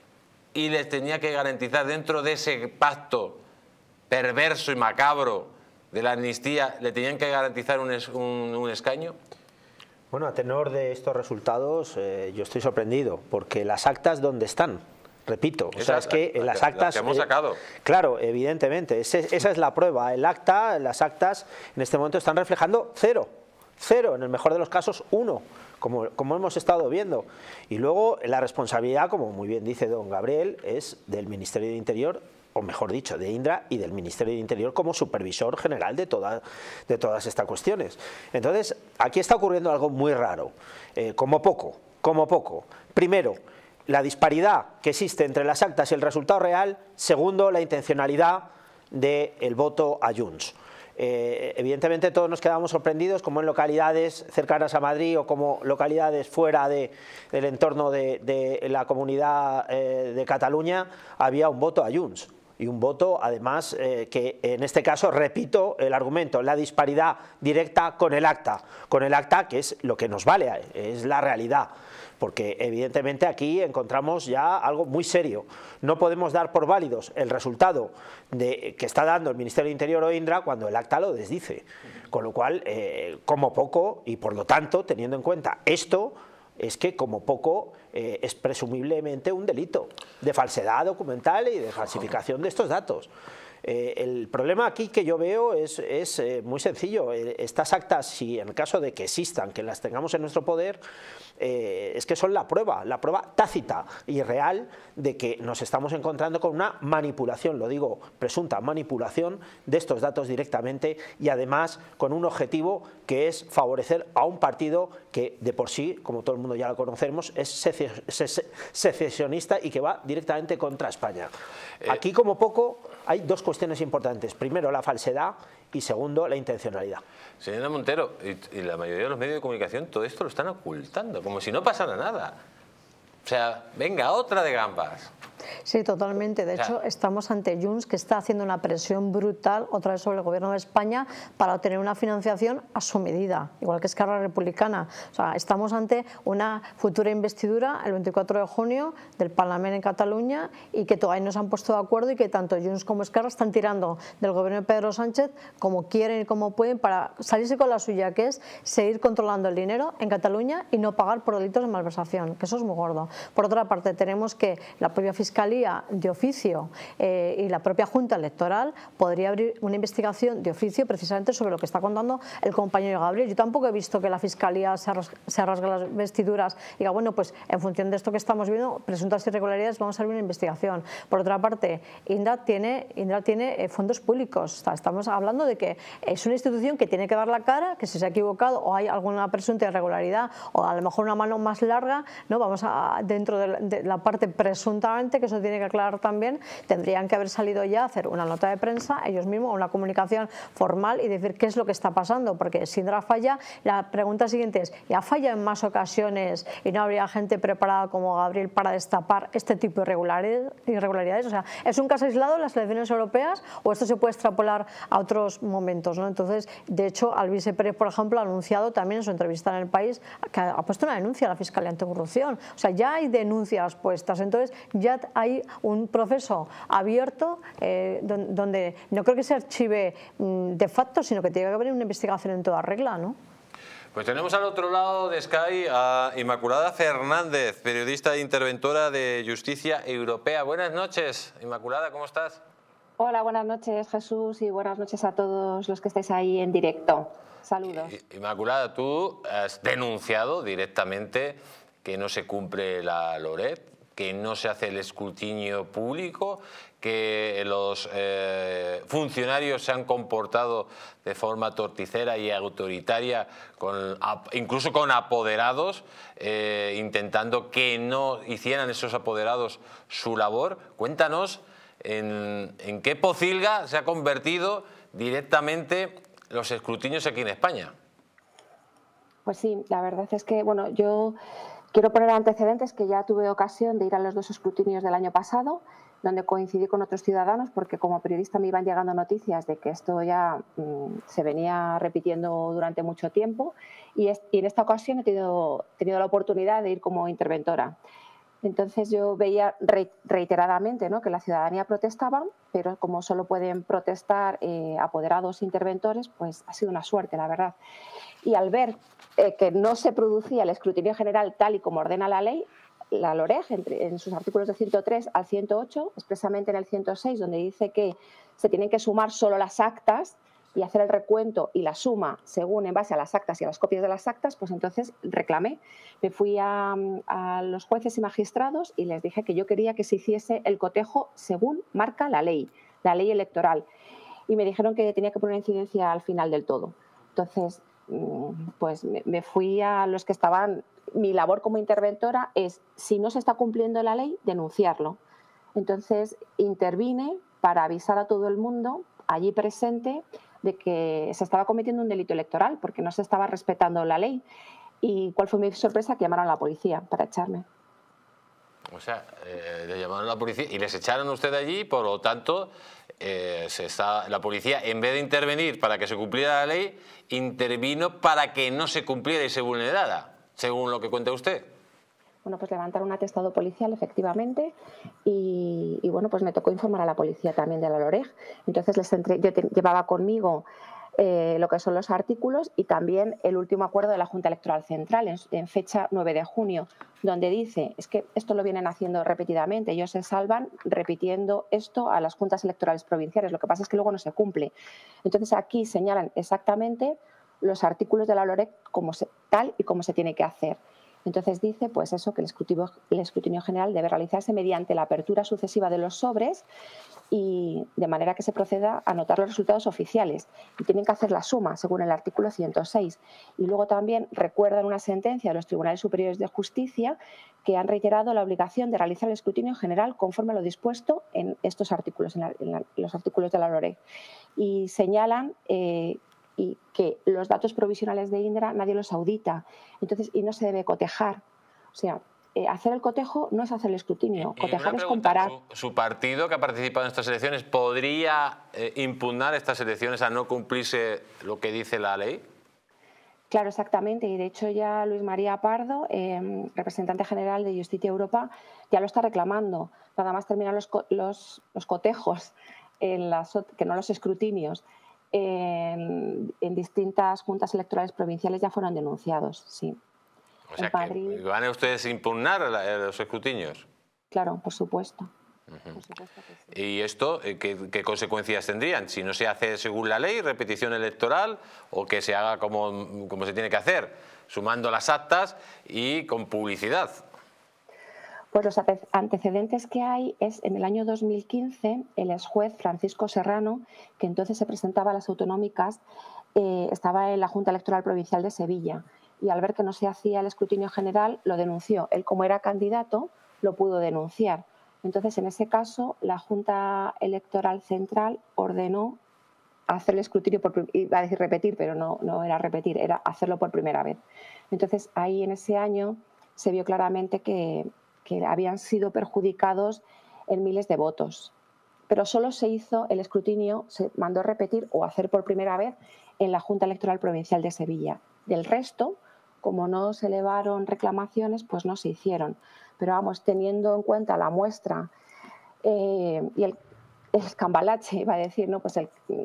y les tenía que garantizar dentro de ese pacto perverso y macabro de la amnistía, le tenían que garantizar un escaño? Bueno, a tenor de estos resultados yo estoy sorprendido, porque las actas ¿dónde están? Repito, o sea, es que las actas... que hemos sacado. Claro, evidentemente, esa es la prueba. Las actas en este momento están reflejando cero, en el mejor de los casos 1, como hemos estado viendo. Y luego la responsabilidad, como muy bien dice don Gabriel, es del Ministerio de Interior, o mejor dicho, de Indra y del Ministerio de Interior como supervisor general de todas estas cuestiones. Entonces, aquí está ocurriendo algo muy raro, como poco. Primero, la disparidad que existe entre las actas y el resultado real. Segundo, la intencionalidad del voto a Junts. Evidentemente todos nos quedamos sorprendidos, como en localidades cercanas a Madrid o como localidades fuera del entorno de la comunidad de Cataluña había un voto a Junts. Y un voto, además, que en este caso, repito el argumento, la disparidad directa con el acta, que es lo que nos vale, es la realidad. Porque evidentemente aquí encontramos ya algo muy serio. No podemos dar por válidos el resultado que está dando el Ministerio de Interior o Indra cuando el acta lo desdice. Con lo cual, como poco, y por lo tanto, teniendo en cuenta esto, es que como poco es presumiblemente un delito de falsedad documental y de falsificación de estos datos. El problema aquí que yo veo es muy sencillo. Estas actas, si en el caso de que existan, que las tengamos en nuestro poder, es que son la prueba tácita y real de que nos estamos encontrando con una manipulación, lo digo, presunta manipulación de estos datos directamente, y además con un objetivo que es favorecer a un partido que de por sí, como todo el mundo ya lo conocemos, es secesionista y que va directamente contra España. Aquí, como poco, hay dos cuestiones importantes. Primero, la falsedad, y segundo, la intencionalidad. Señora Montero, y la mayoría de los medios de comunicación todo esto lo están ocultando, como si no pasara nada. O sea, venga, otra de gambas. Sí, totalmente. De hecho, estamos ante Junts, que está haciendo una presión brutal otra vez sobre el Gobierno de España para obtener una financiación a su medida, igual que Esquerra Republicana. O sea, estamos ante una futura investidura el 24 de junio del Parlamento en Cataluña y que todavía no se han puesto de acuerdo y que tanto Junts como Esquerra están tirando del Gobierno de Pedro Sánchez como quieren y como pueden para salirse con la suya, que es seguir controlando el dinero en Cataluña y no pagar por delitos de malversación, que eso es muy gordo. Por otra parte, tenemos que la propia Fiscalía de oficio y la propia Junta Electoral podría abrir una investigación de oficio precisamente sobre lo que está contando el compañero Gabriel. Yo tampoco he visto que la Fiscalía se rasgue las vestiduras y diga, bueno, pues en función de esto que estamos viendo, presuntas irregularidades, vamos a abrir una investigación. Por otra parte, Indra tiene fondos públicos. O sea, estamos hablando de que es una institución que tiene que dar la cara, que si se ha equivocado o hay alguna presunta irregularidad o a lo mejor una mano más larga, ¿no? Vamos a, dentro de la parte presuntamente, que eso tiene que aclarar también, tendrían que haber salido ya a hacer una nota de prensa ellos mismos, una comunicación formal y decir qué es lo que está pasando, porque si Indra falla, la pregunta siguiente es, ¿ya falla en más ocasiones y no habría gente preparada como Gabriel para destapar este tipo de irregularidades? O sea, ¿es un caso aislado en las elecciones europeas o esto se puede extrapolar a otros momentos, ¿no? Entonces, de hecho, Alvise Pérez, por ejemplo, ha anunciado también en su entrevista en El País que ha puesto una denuncia a la Fiscalía Anticorrupción. O sea, ya hay denuncias puestas, entonces ya hay un proceso abierto donde no creo que se archive de facto, sino que tiene que haber una investigación en toda regla, ¿no? Pues tenemos al otro lado de Sky a Inmaculada Fernández, periodista e interventora de Justicia Europea. Buenas noches, Inmaculada, ¿cómo estás? Hola, buenas noches, Jesús, y buenas noches a todos los que estáis ahí en directo. Saludos. Inmaculada, tú has denunciado directamente que no se cumple la LORED, que no se hace el escrutinio público, que los funcionarios se han comportado de forma torticera y autoritaria, incluso con apoderados, intentando que no hicieran esos apoderados su labor. Cuéntanos en qué pocilga se ha convertido directamente los escrutinios aquí en España. Pues sí, la verdad es que, bueno, yo quiero poner antecedentes que ya tuve ocasión de ir a los 2 escrutinios del año pasado, donde coincidí con otros ciudadanos, porque como periodista me iban llegando noticias de que esto ya se venía repitiendo durante mucho tiempo, y en esta ocasión he tenido la oportunidad de ir como interventora. Entonces yo veía reiteradamente, ¿no?, que la ciudadanía protestaba, pero como solo pueden protestar apoderados e interventores, pues ha sido una suerte, la verdad. Y al ver que no se producía el escrutinio general tal y como ordena la ley, la LOREG, en sus artículos de 103 al 108, expresamente en el 106, donde dice que se tienen que sumar solo las actas y hacer el recuento y la suma según en base a las actas y a las copias de las actas, pues entonces reclamé. Me fui a los jueces y magistrados y les dije que yo quería que se hiciese el cotejo según marca la ley electoral. Y me dijeron que tenía que poner incidencia al final del todo. Entonces, pues me fui a los que estaban. Mi labor como interventora es, si no se está cumpliendo la ley, denunciarlo. Entonces intervine para avisar a todo el mundo allí presente de que se estaba cometiendo un delito electoral porque no se estaba respetando la ley. ¿Y cuál fue mi sorpresa? Que llamaron a la policía para echarme. O sea, le llamaron a la policía y les echaron a usted allí, por lo tanto, la policía, en vez de intervenir para que se cumpliera la ley, intervino para que no se cumpliera y se vulnerara, según lo que cuenta usted. Bueno, pues levantaron un atestado policial, efectivamente, y bueno, pues me tocó informar a la policía también de la LOREG. Entonces yo llevaba conmigo lo que son los artículos y también el último acuerdo de la Junta Electoral Central en fecha 9 de junio, donde dice, es que esto lo vienen haciendo repetidamente, ellos se salvan repitiendo esto a las juntas electorales provinciales, lo que pasa es que luego no se cumple. Entonces aquí señalan exactamente los artículos de la LOREG tal y como se tiene que hacer. Entonces dice pues eso, que el escrutinio general debe realizarse mediante la apertura sucesiva de los sobres y de manera que se proceda a anotar los resultados oficiales. Y tienen que hacer la suma, según el artículo 106. Y luego también recuerdan una sentencia de los Tribunales Superiores de Justicia que han reiterado la obligación de realizar el escrutinio general conforme a lo dispuesto en estos artículos, en los artículos de la LOREG. Y señalan y que los datos provisionales de Indra nadie los audita, entonces, y no se debe cotejar. O sea, hacer el cotejo no es hacer el escrutinio, Y cotejar una es pregunta, comparar. ¿su partido que ha participado en estas elecciones podría impugnar estas elecciones a no cumplirse lo que dice la ley? Claro, exactamente, y de hecho ya Luis María Pardo, representante general de Justicia Europa, ya lo está reclamando. Nada más terminar los cotejos, que no los escrutinios, en distintas juntas electorales provinciales ya fueron denunciados, sí. O sea, En Madrid, que ¿van a ustedes a impugnar los escrutinios? claro, por supuesto. Por supuesto que sí. ¿Y esto qué consecuencias tendrían? Si no se hace según la ley, repetición electoral, o que se haga como se tiene que hacer, sumando las actas y con publicidad. Pues los antecedentes que hay es en el año 2015 el exjuez Francisco Serrano, que entonces se presentaba a las autonómicas, estaba en la Junta Electoral Provincial de Sevilla y al ver que no se hacía el escrutinio general lo denunció. Él, como era candidato, lo pudo denunciar. Entonces, en ese caso, la Junta Electoral Central ordenó hacer el escrutinio, iba a decir repetir, pero no era repetir, era hacerlo por primera vez. Entonces, ahí en ese año se vio claramente que habían sido perjudicados en miles de votos. Pero solo se hizo el escrutinio, se mandó repetir o hacer por primera vez en la Junta Electoral Provincial de Sevilla. Del resto, como no se elevaron reclamaciones, pues no se hicieron. Pero vamos, teniendo en cuenta la muestra y el escambalache, iba a decir, ¿no? Pues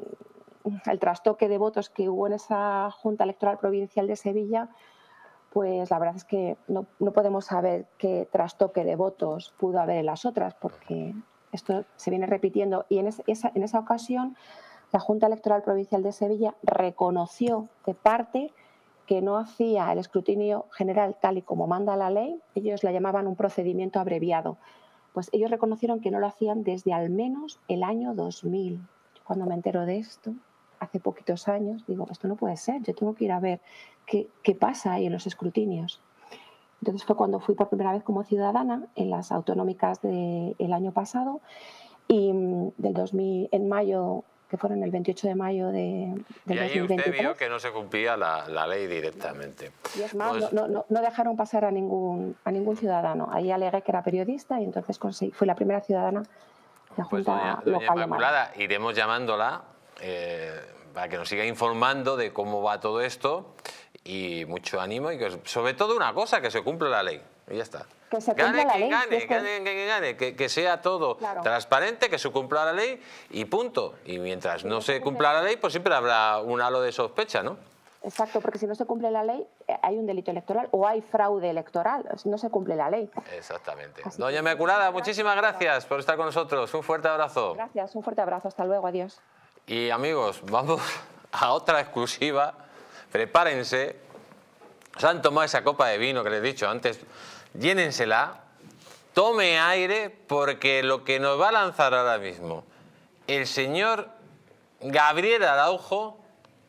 el trastoque de votos que hubo en esa Junta Electoral Provincial de Sevilla, pues la verdad es que no podemos saber qué trastoque de votos pudo haber en las otras, porque esto se viene repitiendo. Y en esa ocasión, la Junta Electoral Provincial de Sevilla reconoció de parte que no hacía el escrutinio general tal y como manda la ley. Ellos la llamaban un procedimiento abreviado. Pues ellos reconocieron que no lo hacían desde al menos el año 2000. Cuando me entero de esto, hace poquitos años, digo, esto no puede ser, yo tengo que ir a ver qué pasa ahí en los escrutinios. Entonces fue cuando fui por primera vez como ciudadana en las autonómicas del año pasado y del 2000, en mayo, que fueron el 28 de mayo del 2023. Y ahí usted vio que no se cumplía la ley directamente. Y es más, Pues, no dejaron pasar a ningún ciudadano. Ahí alegué que era periodista y entonces fui la primera ciudadana de la Junta doña Local de Inmaculada, iremos llamándola para que nos siga informando de cómo va todo esto, y mucho ánimo, y que, sobre todo una cosa, que se cumpla la ley. Y ya está. Que se cumpla la ley. Que sea todo transparente, que se cumpla la ley y punto. Y mientras no se cumpla la ley, pues siempre habrá un halo de sospecha, ¿no? Exacto, porque si no se cumple la ley, hay un delito electoral o hay fraude electoral, no se cumple la ley. Exactamente. Así Doña Inmaculada, muchísimas gracias por estar con nosotros. Un fuerte abrazo. Gracias, un fuerte abrazo. Hasta luego, adiós. Y amigos, vamos a otra exclusiva. Prepárense. Se han tomado esa copa de vino que les he dicho antes. Llénensela. Tome aire, porque lo que nos va a lanzar ahora mismo el señor Gabriel Araujo,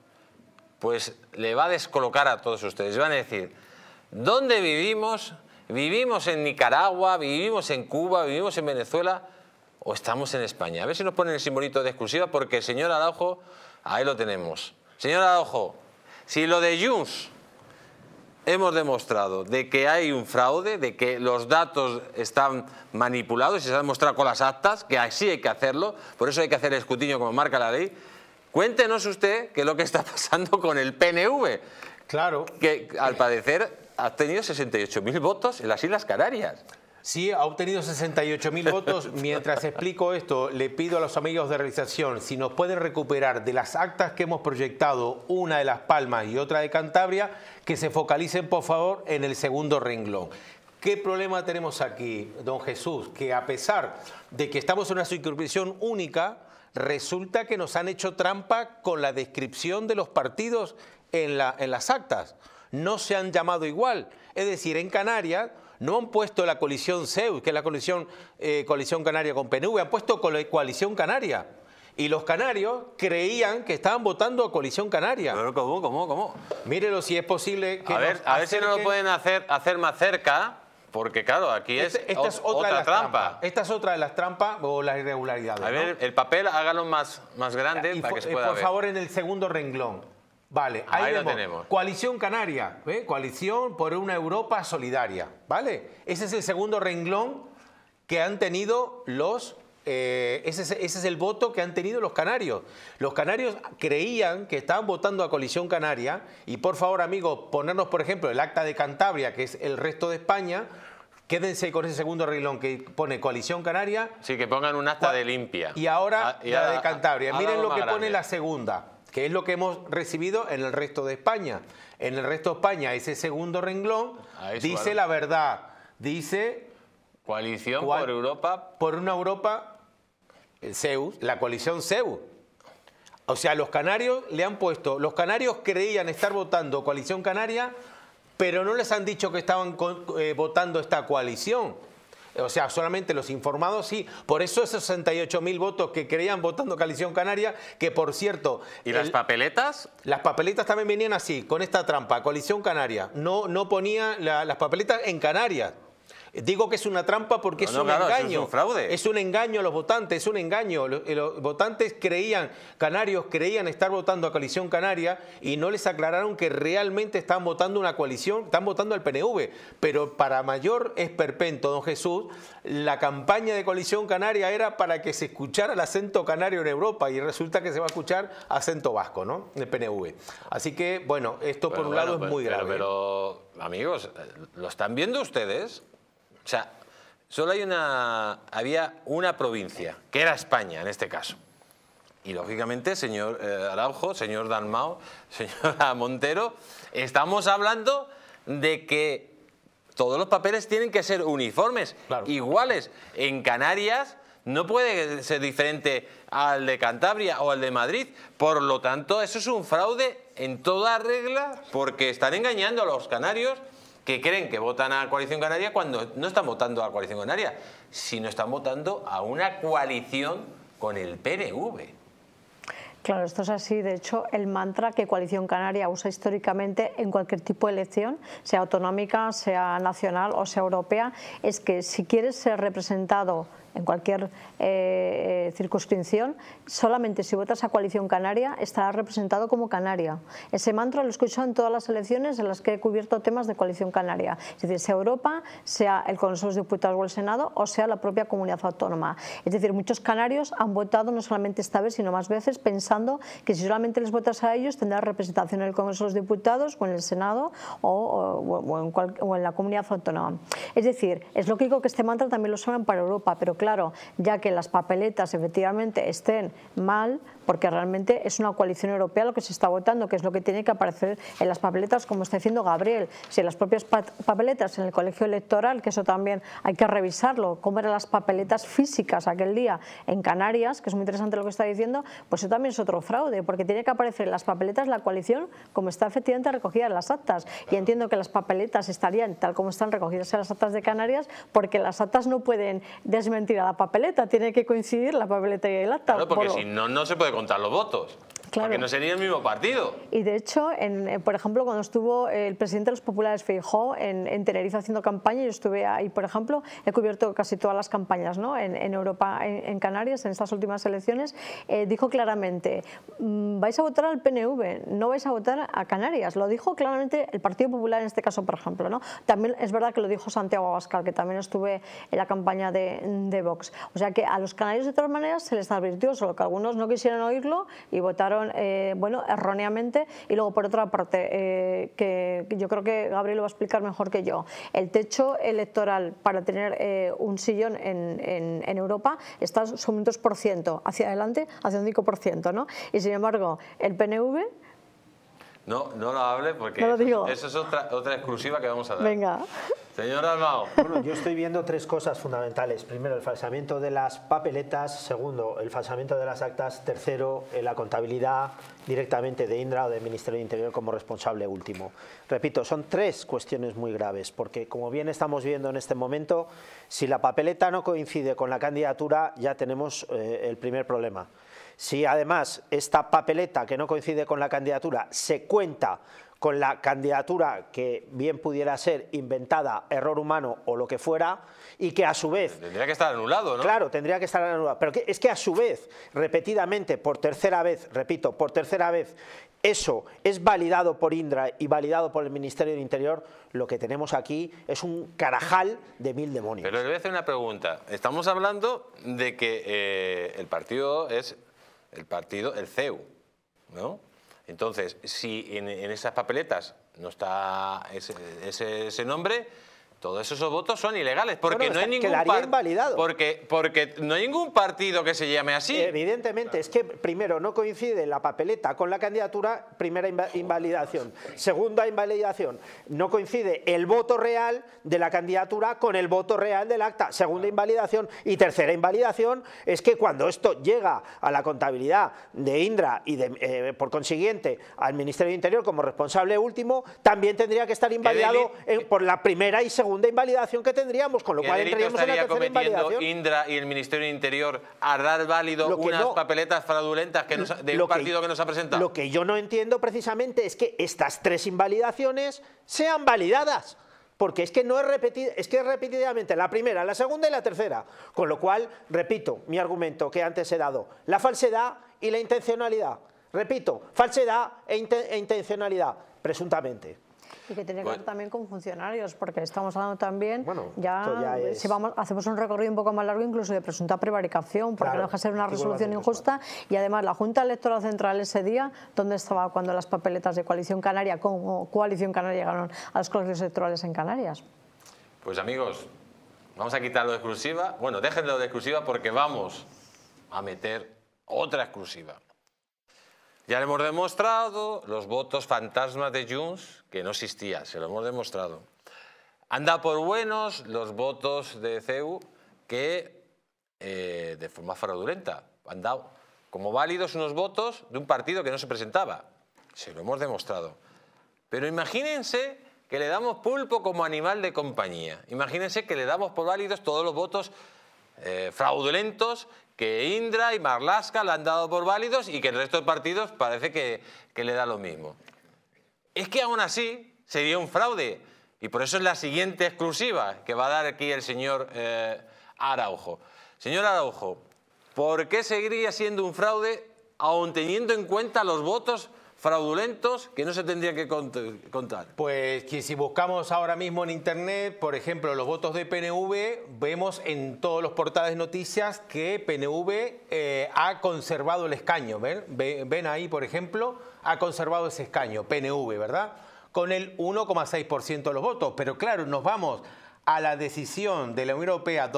pues le va a descolocar a todos ustedes. Van a decir, ¿dónde vivimos? ¿Vivimos en Nicaragua? ¿Vivimos en Cuba? ¿Vivimos en Venezuela? ¿O estamos en España? A ver si nos ponen el simbolito de exclusiva, porque el señor Araujo, ahí lo tenemos. Señor Araujo, si lo de Junts hemos demostrado de que hay un fraude, de que los datos están manipulados y se han demostrado con las actas, que así hay que hacerlo, por eso hay que hacer el escrutinio como marca la ley, cuéntenos usted qué es lo que está pasando con el PNV. Claro. Que al parecer ha tenido 68.000 votos en las Islas Canarias. Sí, ha obtenido 68.000 votos. Mientras explico esto, le pido a los amigos de realización si nos pueden recuperar de las actas que hemos proyectado, una de Las Palmas y otra de Cantabria, que se focalicen, por favor, en el segundo renglón. ¿Qué problema tenemos aquí, don Jesús? Que a pesar de que estamos en una circunscripción única, resulta que nos han hecho trampa con la descripción de los partidos en las actas. No se han llamado igual. Es decir, en Canarias no han puesto la coalición CEU, que es la coalición canaria con PNV, han puesto coalición canaria. Y los canarios creían que estaban votando a coalición canaria. Pero ¿cómo? Mírelo si es posible que a ver si no lo pueden hacer más cerca, porque claro, aquí esta es otra trampa. Esta es otra de las trampas o las irregularidades. A ver, el papel hágalo más grande para que se pueda ver. Por favor, en el segundo renglón. Vale, Ahí lo vemos. tenemos. Coalición Canaria, ¿eh? Coalición por una Europa solidaria, ¿vale? Ese es el segundo renglón que han tenido los... ese es el voto que han tenido los canarios. Los canarios creían que estaban votando a Coalición Canaria y, por favor, amigos, ponernos, por ejemplo, el acta de Cantabria, que es el resto de España. Quédense con ese segundo renglón que pone Coalición Canaria. Sí, que pongan un acta de limpia. Y ahora la de Cantabria. Miren lo que pone grande. la segunda, que es lo que hemos recibido en el resto de España. En el resto de España, ese segundo renglón dice la verdad. Dice... Coalición por Europa. Por una Europa, el CEU, la coalición CEU. O sea, los canarios le han puesto... Los canarios creían estar votando Coalición Canaria, pero no les han dicho que estaban votando esta coalición. O sea, solamente los informados sí. Por eso esos 68.000 votos que creían votando Coalición Canaria, que por cierto... ¿Y las papeletas? Las papeletas también venían así, con esta trampa, Coalición Canaria. No ponía las papeletas en Canarias. Digo que es una trampa porque es un engaño. Es un fraude. Es un engaño a los votantes, es un engaño. Los votantes canarios creían estar votando a Coalición Canaria y no les aclararon que realmente están votando una coalición, están votando al PNV. Pero para mayor esperpento, don Jesús, la campaña de Coalición Canaria era para que se escuchara el acento canario en Europa y resulta que se va a escuchar acento vasco, ¿no? El PNV. Así que, bueno, esto por un lado es muy grave. Pero, amigos, ¿lo están viendo ustedes? O sea, solo había una provincia, que era España en este caso. Y lógicamente, señor Araujo, señor Dalmau, señora Montero, estamos hablando de que todos los papeles tienen que ser uniformes, iguales. En Canarias no puede ser diferente al de Cantabria o al de Madrid. Por lo tanto, eso es un fraude en toda regla porque están engañando a los canarios que creen que votan a Coalición Canaria cuando no están votando a Coalición Canaria, sino están votando a una coalición con el PNV. Claro, esto es así. De hecho, el mantra que Coalición Canaria usa históricamente en cualquier tipo de elección, sea autonómica, sea nacional o sea europea, es que si quieres ser representado en cualquier circunscripción, solamente si votas a Coalición Canaria estarás representado como Canaria. Ese mantra lo he escuchado en todas las elecciones en las que he cubierto temas de Coalición Canaria. Es decir, sea Europa, sea el Congreso de los Diputados o el Senado o sea la propia comunidad autónoma. Es decir, muchos canarios han votado no solamente esta vez, sino más veces pensando que si solamente les votas a ellos tendrás representación en el Congreso de los Diputados o en el Senado o en la comunidad autónoma. Es decir, es lógico que este mantra también lo suenan para Europa, pero claro, ya que las papeletas efectivamente estén mal, porque realmente es una coalición europea lo que se está votando, que es lo que tiene que aparecer en las papeletas, como está diciendo Gabriel. Si en las propias papeletas en el colegio electoral, que eso también hay que revisarlo, cómo eran las papeletas físicas aquel día en Canarias, que es muy interesante lo que está diciendo, pues eso también es otro fraude, porque tiene que aparecer en las papeletas la coalición como está efectivamente recogida en las actas. Y entiendo que las papeletas estarían tal como están recogidas en las actas de Canarias, porque las actas no pueden desmentir a la papeleta, tiene que coincidir la papeleta y el acta. Claro, porque si no, no se puede contar los votos. Claro. Porque no sería el mismo partido. Y de hecho, por ejemplo, cuando estuvo el presidente de los populares, Feijóo, en Tenerife haciendo campaña, yo estuve ahí, por ejemplo, he cubierto casi todas las campañas, ¿no? en Europa, en Canarias, en estas últimas elecciones, dijo claramente, vais a votar al PNV, no vais a votar a Canarias. Lo dijo claramente el Partido Popular en este caso, por ejemplo, ¿no? También es verdad que lo dijo Santiago Abascal, que también estuve en la campaña de Vox. O sea que a los canarios de todas maneras se les advirtió, solo que algunos no quisieron oírlo y votaron bueno, erróneamente. Y luego, por otra parte, que yo creo que Gabriel lo va a explicar mejor que yo, el techo electoral para tener un sillón en Europa está sobre un 2%, hacia adelante hacia un 5%, ¿no? Y sin embargo, el PNV... No lo hable porque no lo digo. Eso es otra exclusiva que vamos a dar. Venga. Señor Dalmau. Bueno, yo estoy viendo tres cosas fundamentales. Primero, el falsamiento de las papeletas. Segundo, el falsamiento de las actas. Tercero, la contabilidad directamente de Indra o del Ministerio de Interior como responsable último. Repito, son tres cuestiones muy graves, porque como bien estamos viendo en este momento, si la papeleta no coincide con la candidatura, ya tenemos el primer problema. Si además esta papeleta que no coincide con la candidatura se cuenta con la candidatura que bien pudiera ser inventada, error humano o lo que fuera, y que a su vez... Tendría que estar anulado, ¿no? Claro, tendría que estar anulado, pero es que a su vez, repetidamente, por tercera vez, repito, por tercera vez, eso es validado por Indra y validado por el Ministerio del Interior, lo que tenemos aquí es un carajal de 1000 demonios. Pero le voy a hacer una pregunta. Estamos hablando de que el partido es el CEU, ¿no? Entonces, si en esas papeletas no está ese nombre, todos esos votos son ilegales, porque no hay ningún porque no hay ningún partido que se llame así. Evidentemente, es que primero no coincide la papeleta con la candidatura, primera invalidación. Segunda invalidación, no coincide el voto real de la candidatura con el voto real del acta. Segunda invalidación. Y tercera invalidación es que cuando esto llega a la contabilidad de Indra y por consiguiente al Ministerio del Interior como responsable último, también tendría que estar invalidado por la primera y segunda invalidación que tendríamos, con lo cual entraríamos en la tercera invalidación. Indra y el Ministerio del Interior a dar válido unas papeletas fraudulentas de un partido que nos ha presentado? Lo que yo no entiendo precisamente es que estas 3 invalidaciones sean validadas. Porque es que no es repetida, es que es repetidamente la primera, la segunda y la tercera. Con lo cual, repito mi argumento que antes he dado, la falsedad y la intencionalidad. Repito, falsedad e intencionalidad, presuntamente. Y que tiene que ver también con funcionarios, porque estamos hablando también, bueno, si hacemos un recorrido un poco más largo, incluso de presunta prevaricación, porque claro, no deja de ser una resolución injusta. Y además la Junta Electoral Central ese día, ¿dónde estaba cuando las papeletas de Coalición Canaria, como Coalición Canaria, llegaron a los colegios electorales en Canarias? Pues amigos, vamos a quitarlo de exclusiva. Bueno, déjenlo de exclusiva porque vamos a meter otra exclusiva. Ya le hemos demostrado los votos fantasmas de Junts, que no existía, se lo hemos demostrado. Han dado por buenos los votos de CEU que de forma fraudulenta. Han dado como válidos unos votos de un partido que no se presentaba. Se lo hemos demostrado. Pero imagínense que le damos pulpo como animal de compañía. Imagínense que le damos por válidos todos los votos fraudulentos que Indra y Marlaska le han dado por válidos y que el resto de partidos parece que le da lo mismo. Es que aún así sería un fraude y por eso es la siguiente exclusiva que va a dar aquí el señor Araujo. Señor Araujo, ¿por qué seguiría siendo un fraude aun teniendo en cuenta los votos fraudulentos que no se tendrían que contar? Pues que si buscamos ahora mismo en internet, por ejemplo, los votos de PNV, vemos en todos los portales de noticias que PNV ha conservado el escaño. ¿Ven ahí, por ejemplo? Ha conservado ese escaño, PNV, ¿verdad? Con el 1,6% de los votos. Pero claro, nos vamos a la decisión de la Unión Europea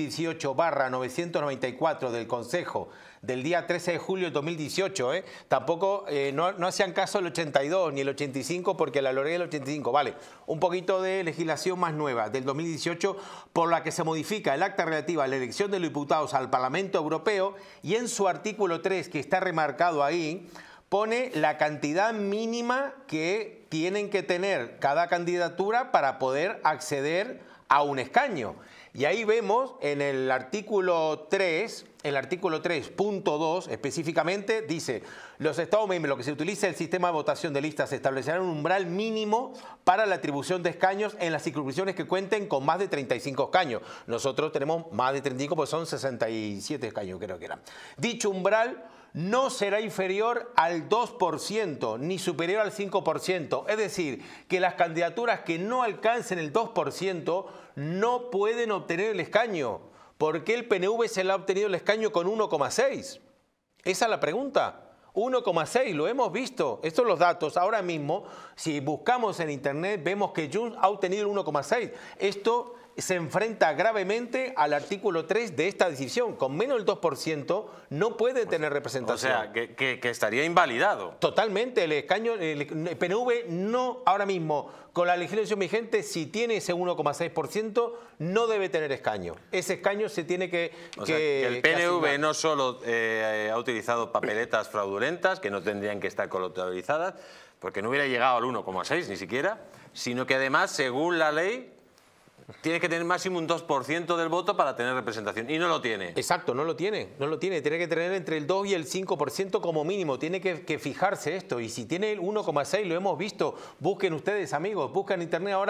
2018/994 del Consejo del día 13 de julio de 2018, tampoco no hacían caso el 82 ni el 85 porque la ley del 85, vale, un poquito de legislación más nueva del 2018 por la que se modifica el acta relativa a la elección de los diputados al Parlamento Europeo y en su artículo 3, que está remarcado ahí, pone la cantidad mínima que tienen que tener cada candidatura para poder acceder a un escaño. Y ahí vemos en el artículo 3, el artículo 3.2 específicamente dice: los Estados miembros en los que se utiliza el sistema de votación de listas establecerán un umbral mínimo para la atribución de escaños en las circunscripciones que cuenten con más de 35 escaños. Nosotros tenemos más de 35 porque son 67 escaños creo que eran. Dicho umbral no será inferior al 2% ni superior al 5%. Es decir, que las candidaturas que no alcancen el 2% no pueden obtener el escaño. ¿Por qué el PNV se le ha obtenido el escaño con 1,6? Esa es la pregunta. 1,6, lo hemos visto. Estos son los datos. Ahora mismo, si buscamos en internet, vemos que Junts ha obtenido el 1,6. Esto se enfrenta gravemente al artículo 3 de esta decisión. Con menos del 2% no puede tener representación. O sea, que estaría invalidado. Totalmente. El escaño, el PNV no, ahora mismo, con la legislación vigente, si tiene ese 1,6%, no debe tener escaño. Ese escaño se tiene que... O sea, que el PNV no solo ha utilizado papeletas fraudulentas, que no tendrían que estar contabilizadas, porque no hubiera llegado al 1,6 ni siquiera, sino que además, según la ley, tiene que tener máximo un 2% del voto para tener representación. Y no lo tiene. Exacto, no lo tiene. No lo tiene. Tiene que tener entre el 2 y el 5% como mínimo. Tiene que fijarse esto. Y si tiene el 1,6, lo hemos visto. Busquen ustedes, amigos. Busquen en internet ahora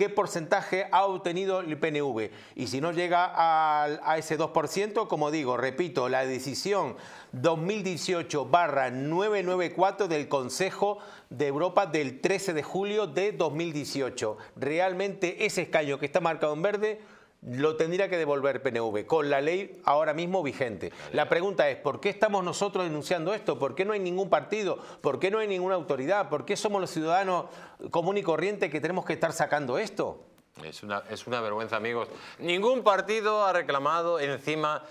qué porcentaje ha obtenido el PNV. Y si no llega a ese 2%, como digo, repito, la decisión 2018/994 del Consejo de Europa del 13 de julio de 2018. Realmente ese escaño que está marcado en verde lo tendría que devolver PNV con la ley ahora mismo vigente. La pregunta es, ¿por qué estamos nosotros denunciando esto? ¿Por qué no hay ningún partido? ¿Por qué no hay ninguna autoridad? ¿Por qué somos los ciudadanos común y corriente que tenemos que estar sacando esto? Es una vergüenza, amigos. Ningún partido ha reclamado, encima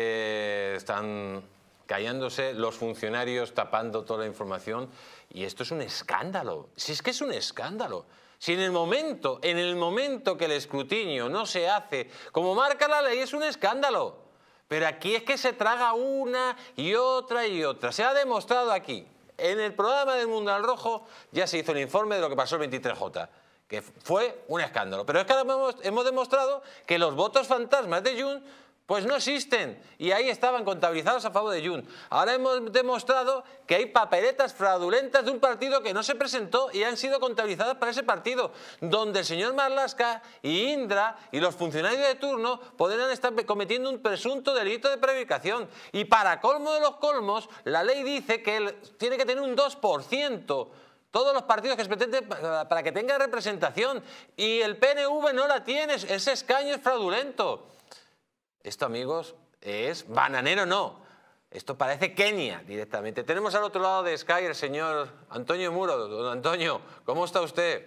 están callándose los funcionarios, tapando toda la información, y esto es un escándalo. Si es que es un escándalo. Si en el momento que el escrutinio no se hace como marca la ley, es un escándalo. Pero aquí es que se traga una y otra y otra. Se ha demostrado aquí, en el programa del Mundo al Rojo, ya se hizo el informe de lo que pasó el 23J, que fue un escándalo. Pero es que ahora hemos demostrado que los votos fantasmas de Junts pues no existen, y ahí estaban contabilizados a favor de Junts. Ahora hemos demostrado que hay papeletas fraudulentas de un partido que no se presentó y han sido contabilizadas para ese partido, donde el señor Marlaska y Indra y los funcionarios de turno podrían estar cometiendo un presunto delito de prevaricación. Y para colmo de los colmos, la ley dice que tiene que tener un 2%. Todos los partidos que se pretenden para que tenga representación, y el PNV no la tiene, ese escaño es fraudulento. Esto, amigos, es bananero, no. Esto parece Kenia directamente. Tenemos al otro lado de Sky el señor Antonio Muro. Don Antonio, ¿cómo está usted?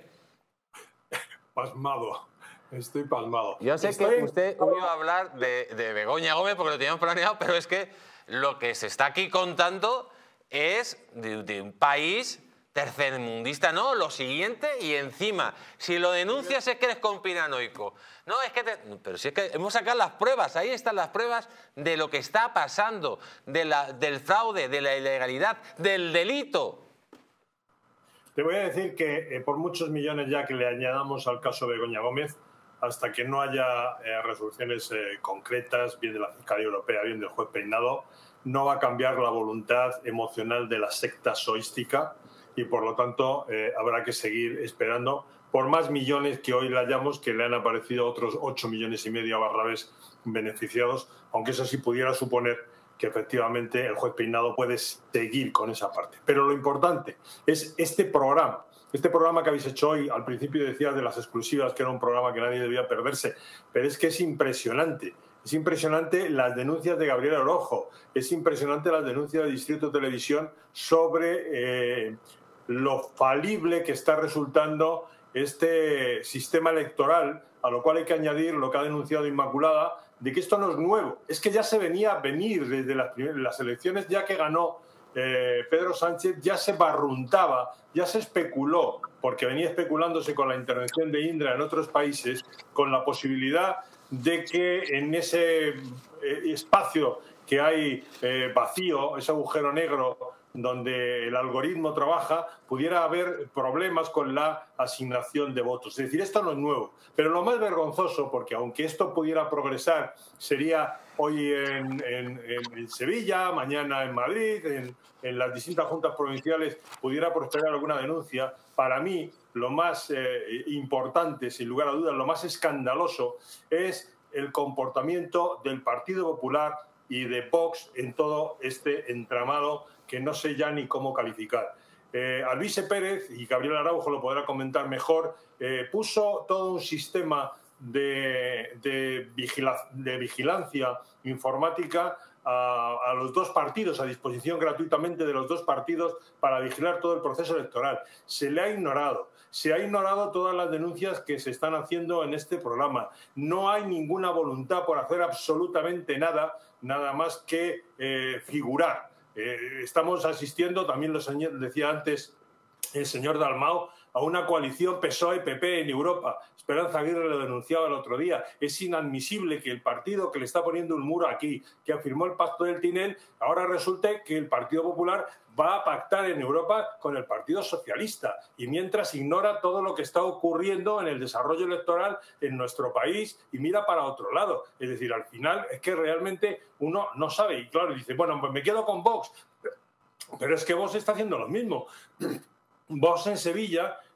Pasmado. Estoy pasmado. Yo sé que usted oyó hablar de Begoña Gómez porque lo teníamos planeado, pero es que lo que se está aquí contando es de un país tercermundista, no, lo siguiente, y encima, si lo denuncias es que eres conspiranoico. No, es que pero si es que hemos sacado las pruebas, ahí están las pruebas de lo que está pasando, del fraude, de la ilegalidad, del delito. Te voy a decir que por muchos millones ya que le añadamos al caso Begoña Gómez, hasta que no haya resoluciones concretas, bien de la Fiscalía Europea, bien del juez Peinado, no va a cambiar la voluntad emocional de la secta soística, y por lo tanto habrá que seguir esperando por más millones que hoy le hayamos, que le han aparecido otros 8,5 millones a Barrabés beneficiados, aunque eso sí pudiera suponer que efectivamente el juez Peinado puede seguir con esa parte. Pero lo importante es este programa que habéis hecho hoy. Al principio decías de las exclusivas que era un programa que nadie debía perderse, pero es que es impresionante. Es impresionante las denuncias de Gabriel Orojo, es impresionante las denuncias de Distrito Televisión sobre lo falible que está resultando este sistema electoral, a lo cual hay que añadir lo que ha denunciado Inmaculada, de que esto no es nuevo. Es que ya se venía a venir desde las elecciones, ya que ganó Pedro Sánchez, ya se barruntaba, ya se especuló, porque venía especulándose con la intervención de Indra en otros países, con la posibilidad de que en ese espacio que hay vacío, ese agujero negro donde el algoritmo trabaja, pudiera haber problemas con la asignación de votos. Es decir, esto no es nuevo. Pero lo más vergonzoso, porque aunque esto pudiera progresar, sería hoy en Sevilla, mañana en Madrid, en las distintas juntas provinciales, pudiera prosperar alguna denuncia. Para mí, lo más importante, sin lugar a dudas, lo más escandaloso, es el comportamiento del Partido Popular y de Vox en todo este entramado que no sé ya ni cómo calificar. Alvise Pérez, y Gabriel Araujo lo podrá comentar mejor, puso todo un sistema de vigilancia informática a los dos partidos, a disposición gratuitamente de los dos partidos para vigilar todo el proceso electoral. Se le ha ignorado. Se ha ignorado todas las denuncias que se están haciendo en este programa. No hay ninguna voluntad por hacer absolutamente nada, nada más que figurar. Estamos asistiendo, también lo decía antes el señor Dalmau, a una coalición PSOE-PP en Europa. Esperanza Aguirre lo denunciaba el otro día. Es inadmisible que el partido que le está poniendo un muro aquí, que afirmó el pacto del Tinel, ahora resulte que el Partido Popular va a pactar en Europa con el Partido Socialista, y mientras ignora todo lo que está ocurriendo en el desarrollo electoral en nuestro país y mira para otro lado. Es decir, al final es que realmente uno no sabe, y claro, dice, bueno, pues me quedo con Vox, pero es que Vox está haciendo lo mismo. Vox en Sevilla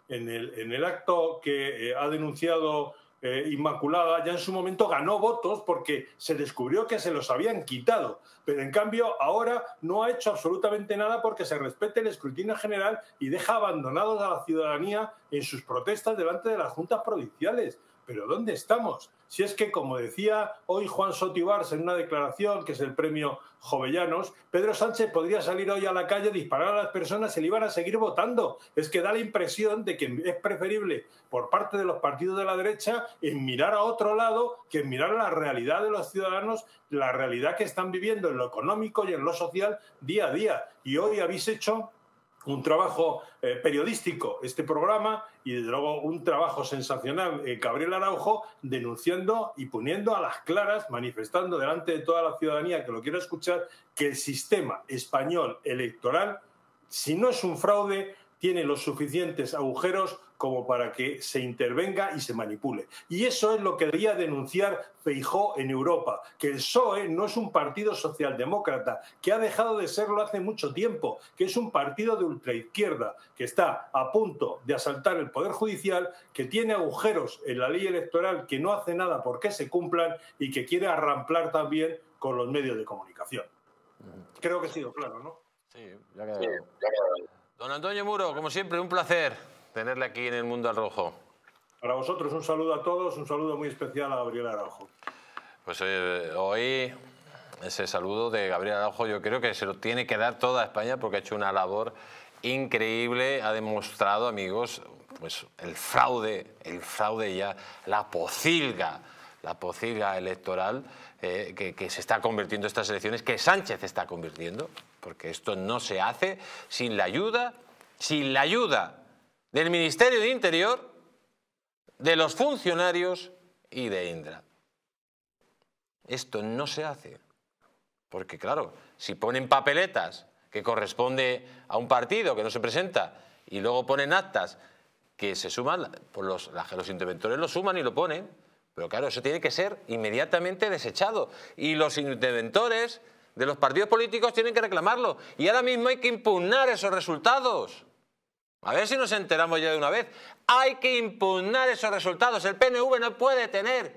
en el acto que ha denunciado Inmaculada, ya en su momento ganó votos porque se descubrió que se los habían quitado, pero en cambio ahora no ha hecho absolutamente nada porque se respete el escrutinio general y deja abandonados a la ciudadanía en sus protestas delante de las juntas provinciales. ¿Pero dónde estamos? Si es que, como decía hoy Juan Sotibars en una declaración, que es el premio Jovellanos, Pedro Sánchez podría salir hoy a la calle, disparar a las personas y le iban a seguir votando. Es que da la impresión de que es preferible, por parte de los partidos de la derecha, en mirar a otro lado que en mirar a la realidad de los ciudadanos, la realidad que están viviendo en lo económico y en lo social día a día. Y hoy habéis hecho un trabajo periodístico, este programa, y desde luego un trabajo sensacional, Gabriel Araujo, denunciando y poniendo a las claras, manifestando delante de toda la ciudadanía que lo quiera escuchar, que el sistema español electoral, si no es un fraude, tiene los suficientes agujeros como para que se intervenga y se manipule. Y eso es lo que debería denunciar Feijóo en Europa, que el PSOE no es un partido socialdemócrata, que ha dejado de serlo hace mucho tiempo, que es un partido de ultraizquierda, que está a punto de asaltar el Poder Judicial, que tiene agujeros en la ley electoral, que no hace nada porque se cumplan y que quiere arramplar también con los medios de comunicación. Creo que he sido claro, ¿no? Sí, ya ha quedado. Don Antonio Muro, como siempre, un placer tenerle aquí en el Mundo al Rojo. Para vosotros un saludo a todos, un saludo muy especial a Gabriel Araujo. Pues hoy ese saludo de Gabriel Araujo yo creo que se lo tiene que dar toda España porque ha hecho una labor increíble, ha demostrado, amigos, pues el fraude ya, la pocilga electoral que se está convirtiendo estas elecciones, que Sánchez está convirtiendo, porque esto no se hace sin la ayuda del Ministerio de Interior, de los funcionarios y de Indra. Esto no se hace, porque claro, si ponen papeletas que corresponde a un partido que no se presenta y luego ponen actas que se suman, pues los interventores lo suman y lo ponen, pero claro, eso tiene que ser inmediatamente desechado y los interventores de los partidos políticos tienen que reclamarlo y ahora mismo hay que impugnar esos resultados. A ver si nos enteramos ya de una vez. Hay que impugnar esos resultados. El PNV no puede tener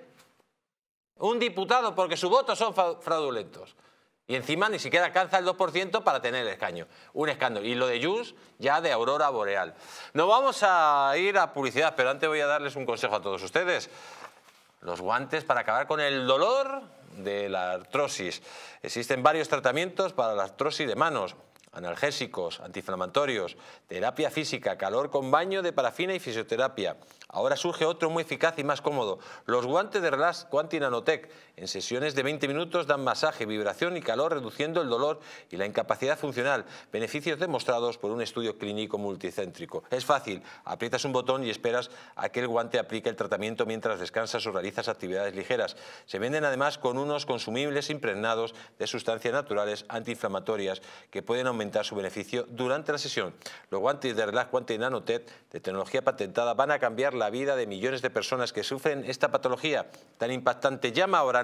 un diputado porque sus votos son fraudulentos. Y encima ni siquiera alcanza el 2% para tener el escaño. Un escándalo. Y lo de Junts ya de aurora boreal. Nos vamos a ir a publicidad, pero antes voy a darles un consejo a todos ustedes. Los guantes para acabar con el dolor de la artrosis. Existen varios tratamientos para la artrosis de manos. Analgésicos, antiinflamatorios, terapia física, calor con baño de parafina y fisioterapia. Ahora surge otro muy eficaz y más cómodo. Los guantes de Relax Quanti Nanotech. En sesiones de 20 minutos dan masaje, vibración y calor, reduciendo el dolor y la incapacidad funcional. Beneficios demostrados por un estudio clínico multicéntrico. Es fácil. Aprietas un botón y esperas a que el guante aplique el tratamiento mientras descansas o realizas actividades ligeras. Se venden además con unos consumibles impregnados de sustancias naturales antiinflamatorias que pueden aumentar su beneficio durante la sesión. Los guantes de Relax Quanti Nanotech de tecnología patentada van a cambiar la vida de millones de personas que sufren esta patología tan impactante. Llama ahora a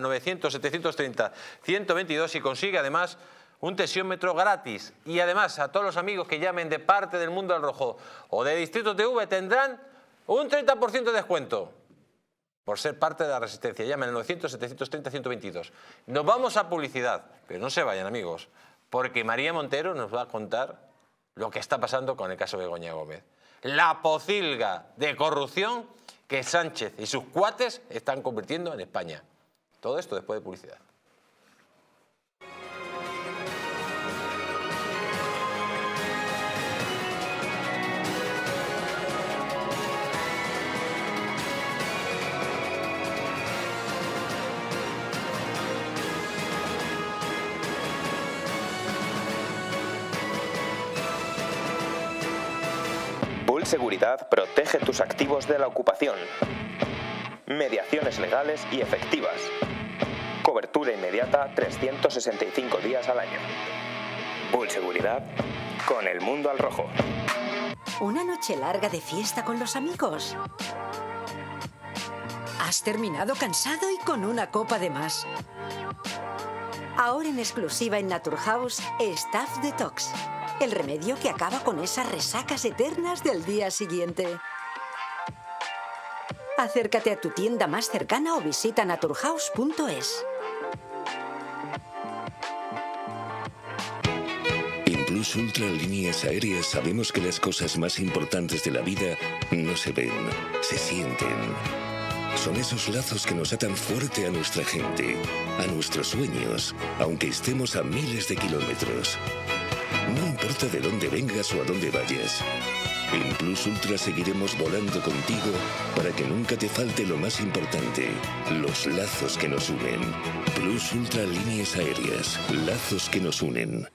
900-730-122 y consigue además un tensiómetro gratis. Y además a todos los amigos que llamen de parte del Mundo al Rojo o de Distrito TV tendrán un 30% de descuento por ser parte de la Resistencia. Llamen al 900-730-122. Nos vamos a publicidad, pero no se vayan, amigos, porque María Montero nos va a contar lo que está pasando con el caso de Begoña Gómez. La pocilga de corrupción que Sánchez y sus cuates están convirtiendo en España. Todo esto después de publicidad. Seguridad protege tus activos de la ocupación. Mediaciones legales y efectivas. Cobertura inmediata 365 días al año. Bull Seguridad con el Mundo al Rojo. ¿Una noche larga de fiesta con los amigos? ¿Has terminado cansado y con una copa de más? Ahora en exclusiva en Naturhaus, Staff Detox. El remedio que acaba con esas resacas eternas del día siguiente. Acércate a tu tienda más cercana o visita naturhaus.es. En Plus Ultra Líneas Aéreas sabemos que las cosas más importantes de la vida no se ven, se sienten. Son esos lazos que nos atan fuerte a nuestra gente, a nuestros sueños, aunque estemos a miles de kilómetros. No importa de dónde vengas o a dónde vayas. En Plus Ultra seguiremos volando contigo para que nunca te falte lo más importante, los lazos que nos unen. Plus Ultra Líneas Aéreas, lazos que nos unen.